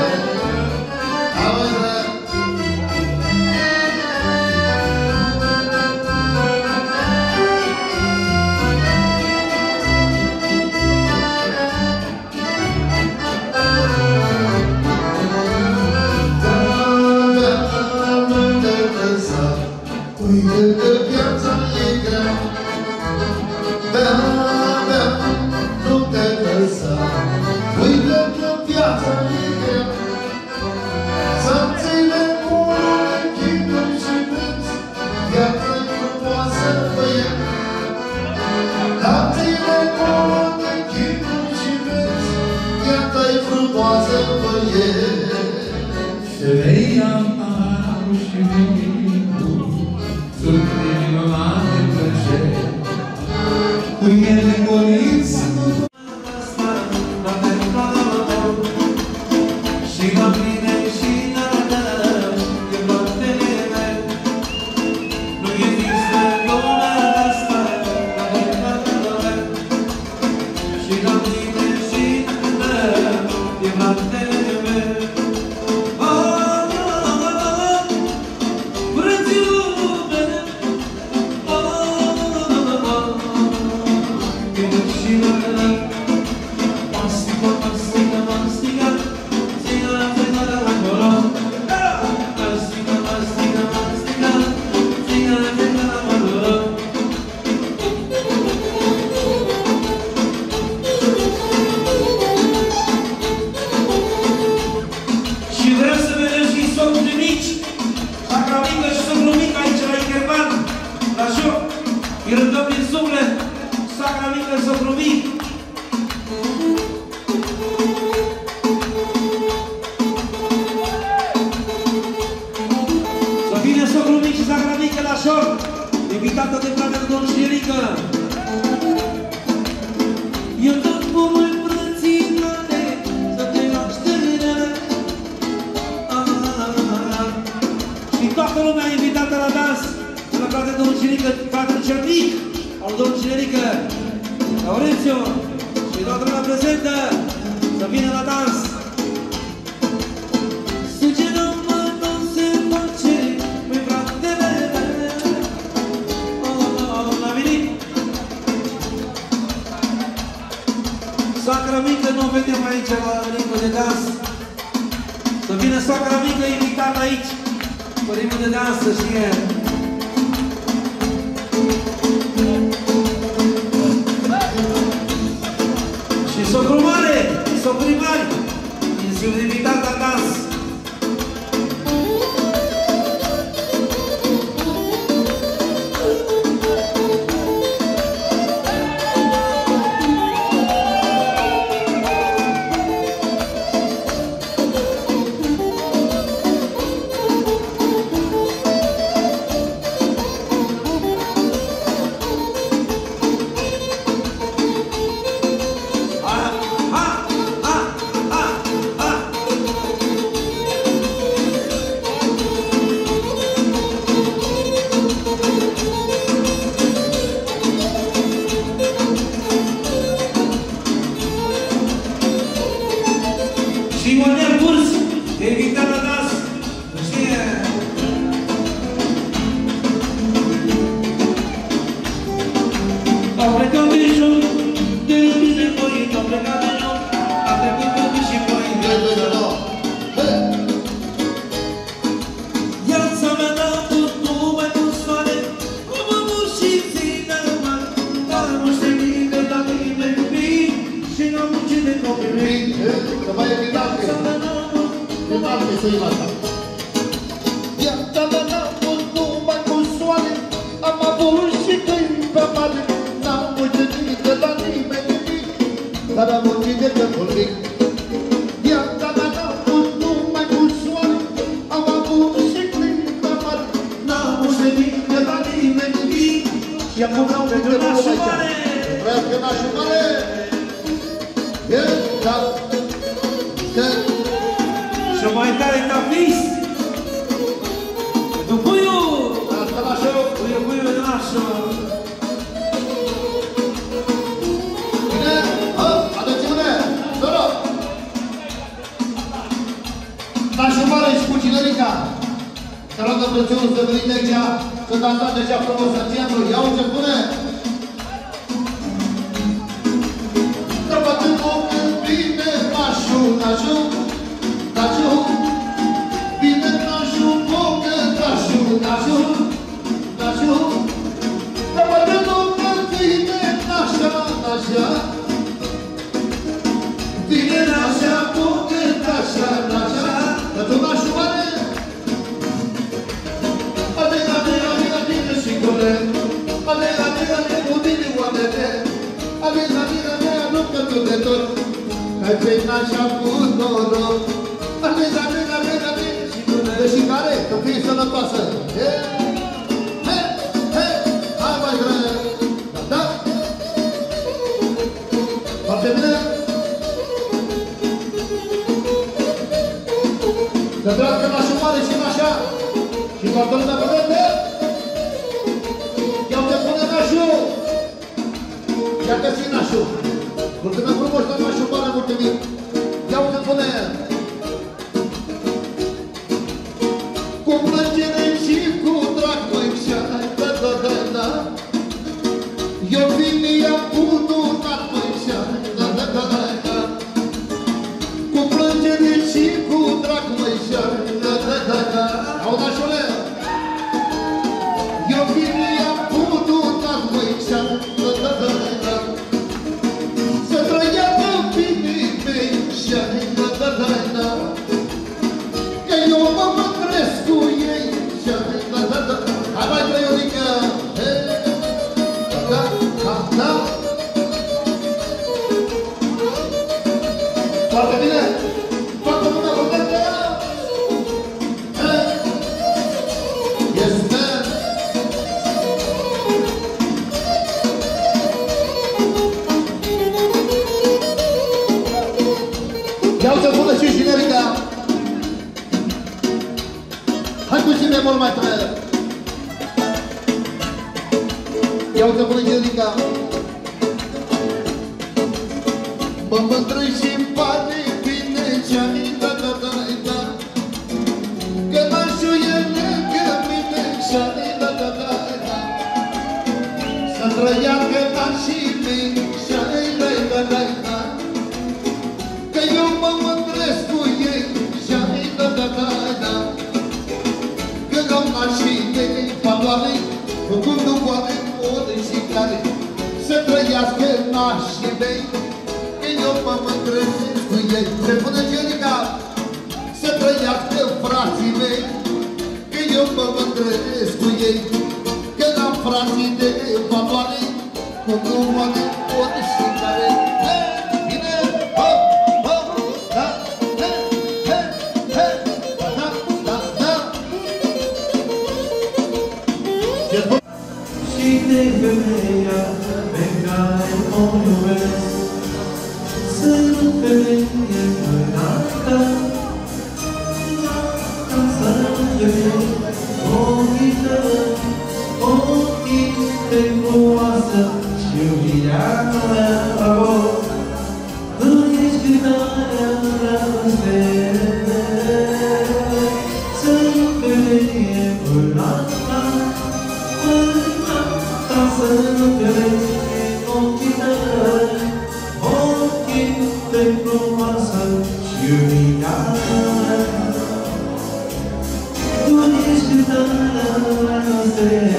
Uite că viața e grea. Bea, bea, nu te lăsa, uite că viața e grea. Să ține acolo de chinuri și veți, viața-i frumoasă, băiat. Să ține acolo de chinuri și veți, viața-i frumoasă, băiat. Și vei am paharul și vinul, cântăm din suflet Sacra mică socru mic. Să vină socru mic și Sacra mică la șor, invitată de fratele domnul Știerică. Eu tot pomul frăținare să te așterne. Și toată lumea invitată la dans, la fratele domnul Știerică, fratele cel mic al domnul Știerică, Laurențiu, și toată lumea prezentă să vină la dans. Sângele mă nu se face, măi fratele. N-a venit. Sacra mică nu o vedem aici la ritmul de dans. Să vină sacra mică invitată aici pe ritmul de dans, să știe. Și socru mare, socru mari, sunt invitat la dans. Să trăiască bine, si bemol mai tare. Ia uite până Angelica. Mă mândrăi și-mi pare bine ce-ai da. Că nașul e lângă mine și-ai da. Să trăiască nașii mei și-ai da. Că eu mă mândresc cu ei și-ai da. Că am nașii mei valoare, făcându oare ore și care să trăiască nașii mei. Că eu mă mândresc cu ei. Se pune Angelica. Să trăiască frații mei. Că eu mă mândresc cu ei. Că am frații de valoare, făcându oare ore și care. Bine! Hop! Hop! Da! Da! Și de femeia pe care o iubesc, sunt femeie mânată, să-mi ochii tăi, ochii de frumoasă și iubirea mea, bravo. Tu ești cântarea dragostei, sunt femeie mânată, să-mi vezi ochii tăi, ochii de frumoasă și iubirea mea. Tu ești cântarea dragostei,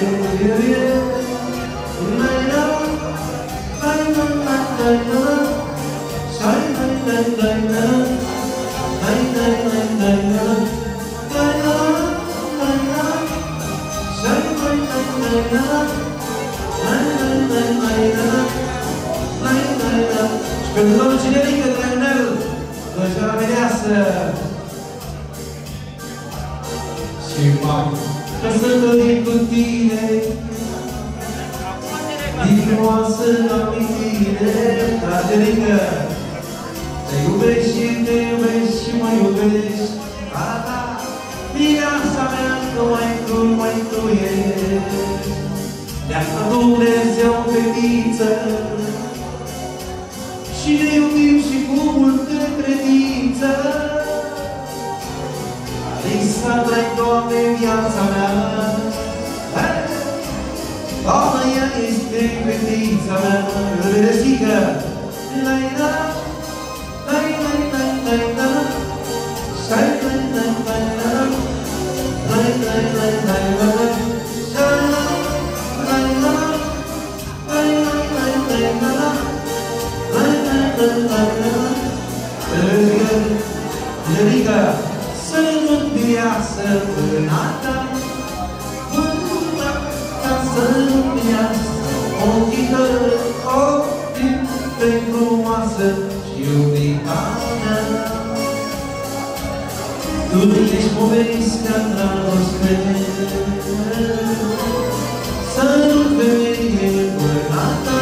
și pentru domnul Cinerică de la Ionel, Domnul Veneasă și m-am căsătorit cu tine, din frumoasă amintire. Angelica, te iubești și te iubești și mă iubești. Viața mea numai tu ești. Ne-a dat Dumnezeu fetiță și ne iubim și cu multă credință. Alexandra, Doamne, viața mea, Doamne, ea este fetița mea. Răsică! La-i-la, la-i-la-i-la-i-la, la-i-la-i-la-i-la, la-i-la-i-la-i-la, Angelica, să nu-mi viață până-ta, să nu-mi viață ochii tăi, ochii de frumoasă și iubita mea. Tu ești povestea dragostei, să nu-mi femeie până-ta,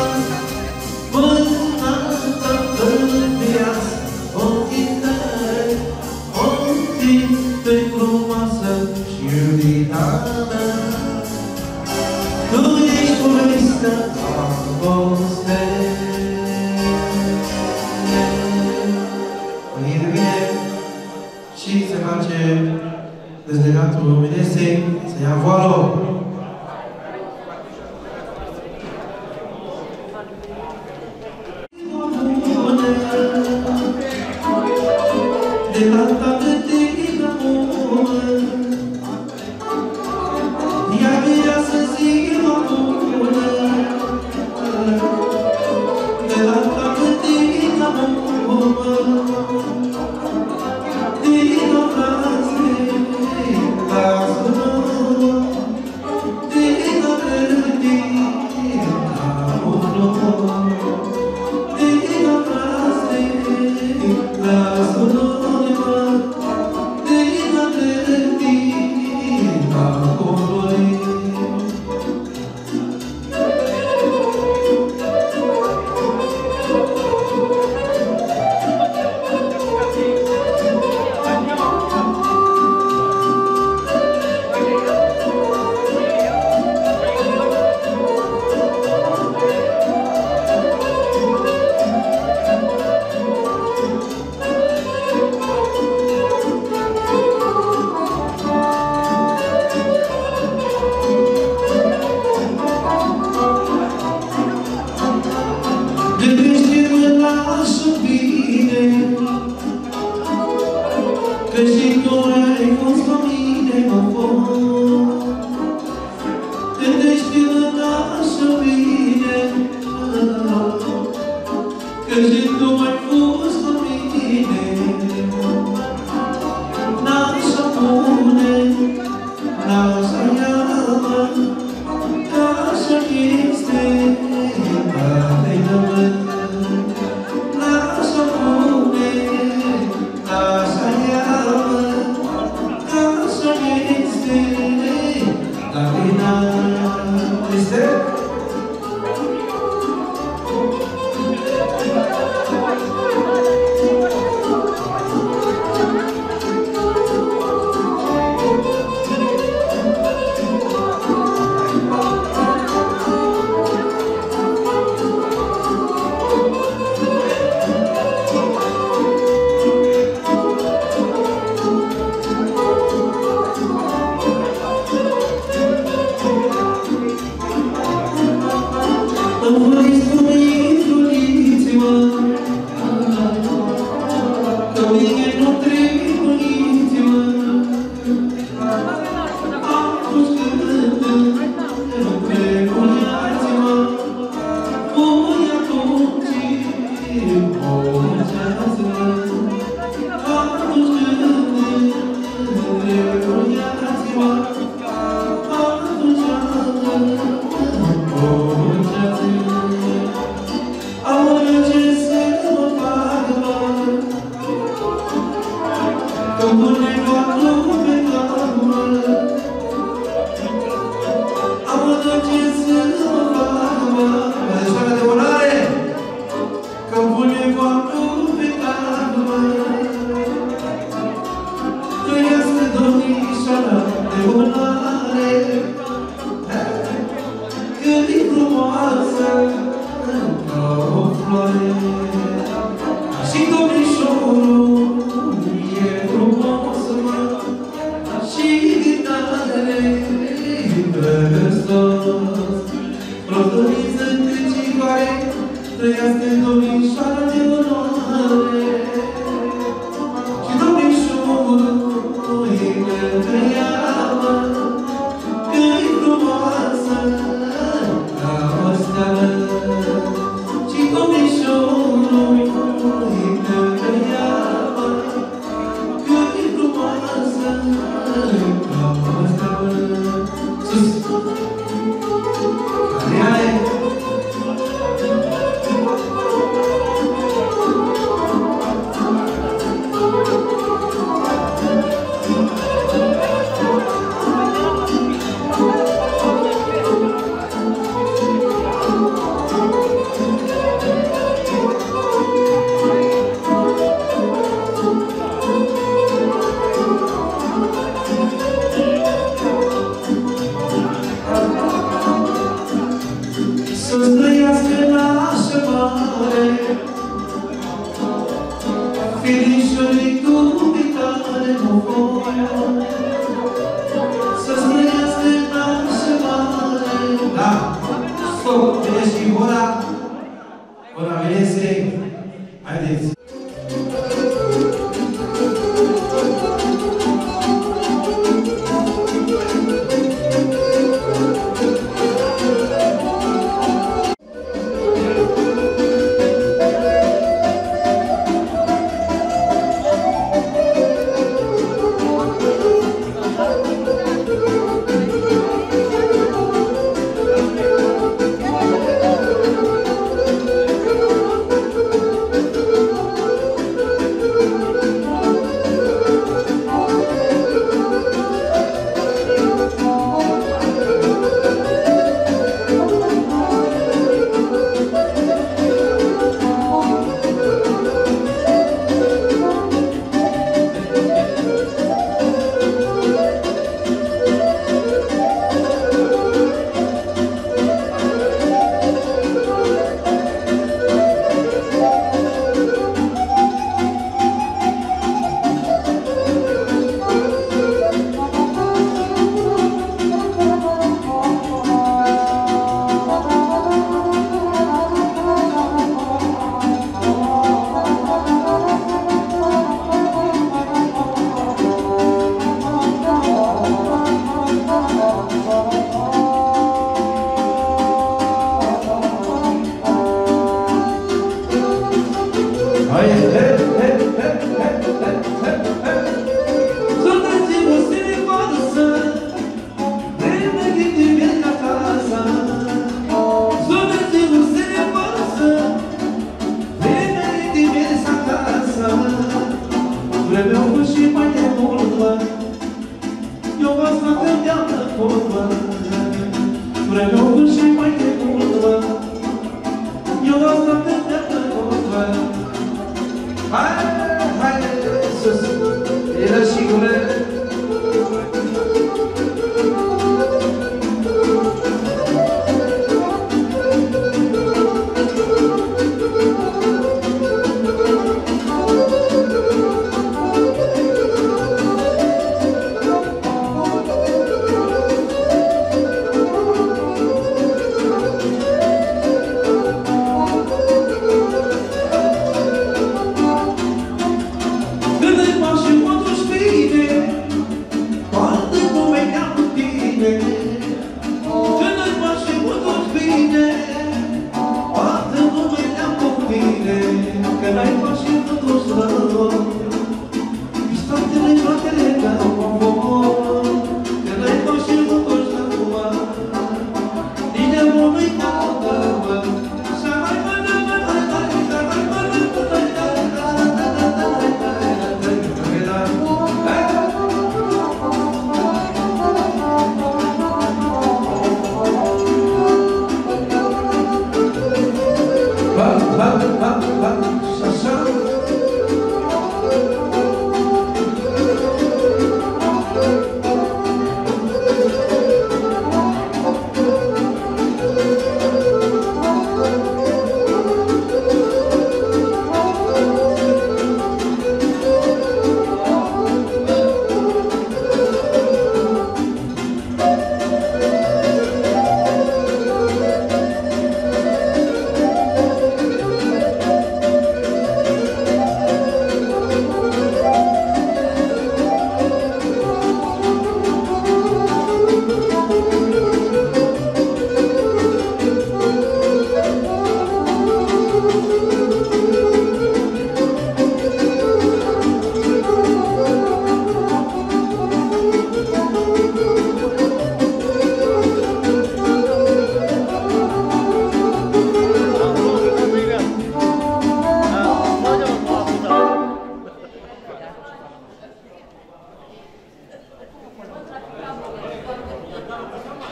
să-mi viață ochii tăi, ochii de frumoasă și iubita mea. Tu ești povestea dragostei. Mâine vine și se face dezlegatul luminesei, să ia voalul. De la tată te înamoră, ea vrea să zic mă bună. De la tată te înamoră, din obrază, lasă-mă. este domnișoara de onoare și domnișorul îi întreabă că-i frumoasă ca o steară și domnișorul îi întreabă că-i frumoasă ca o steară. Sus! Care e? Să-ți trăiască nașă mare, firișorii cuvitare mofoia. Să-ți trăiască nașă mare. Da, stop, vine și ora. Ora vine să-i. Haideți.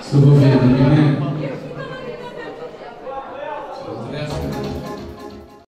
Să vă fie de bine.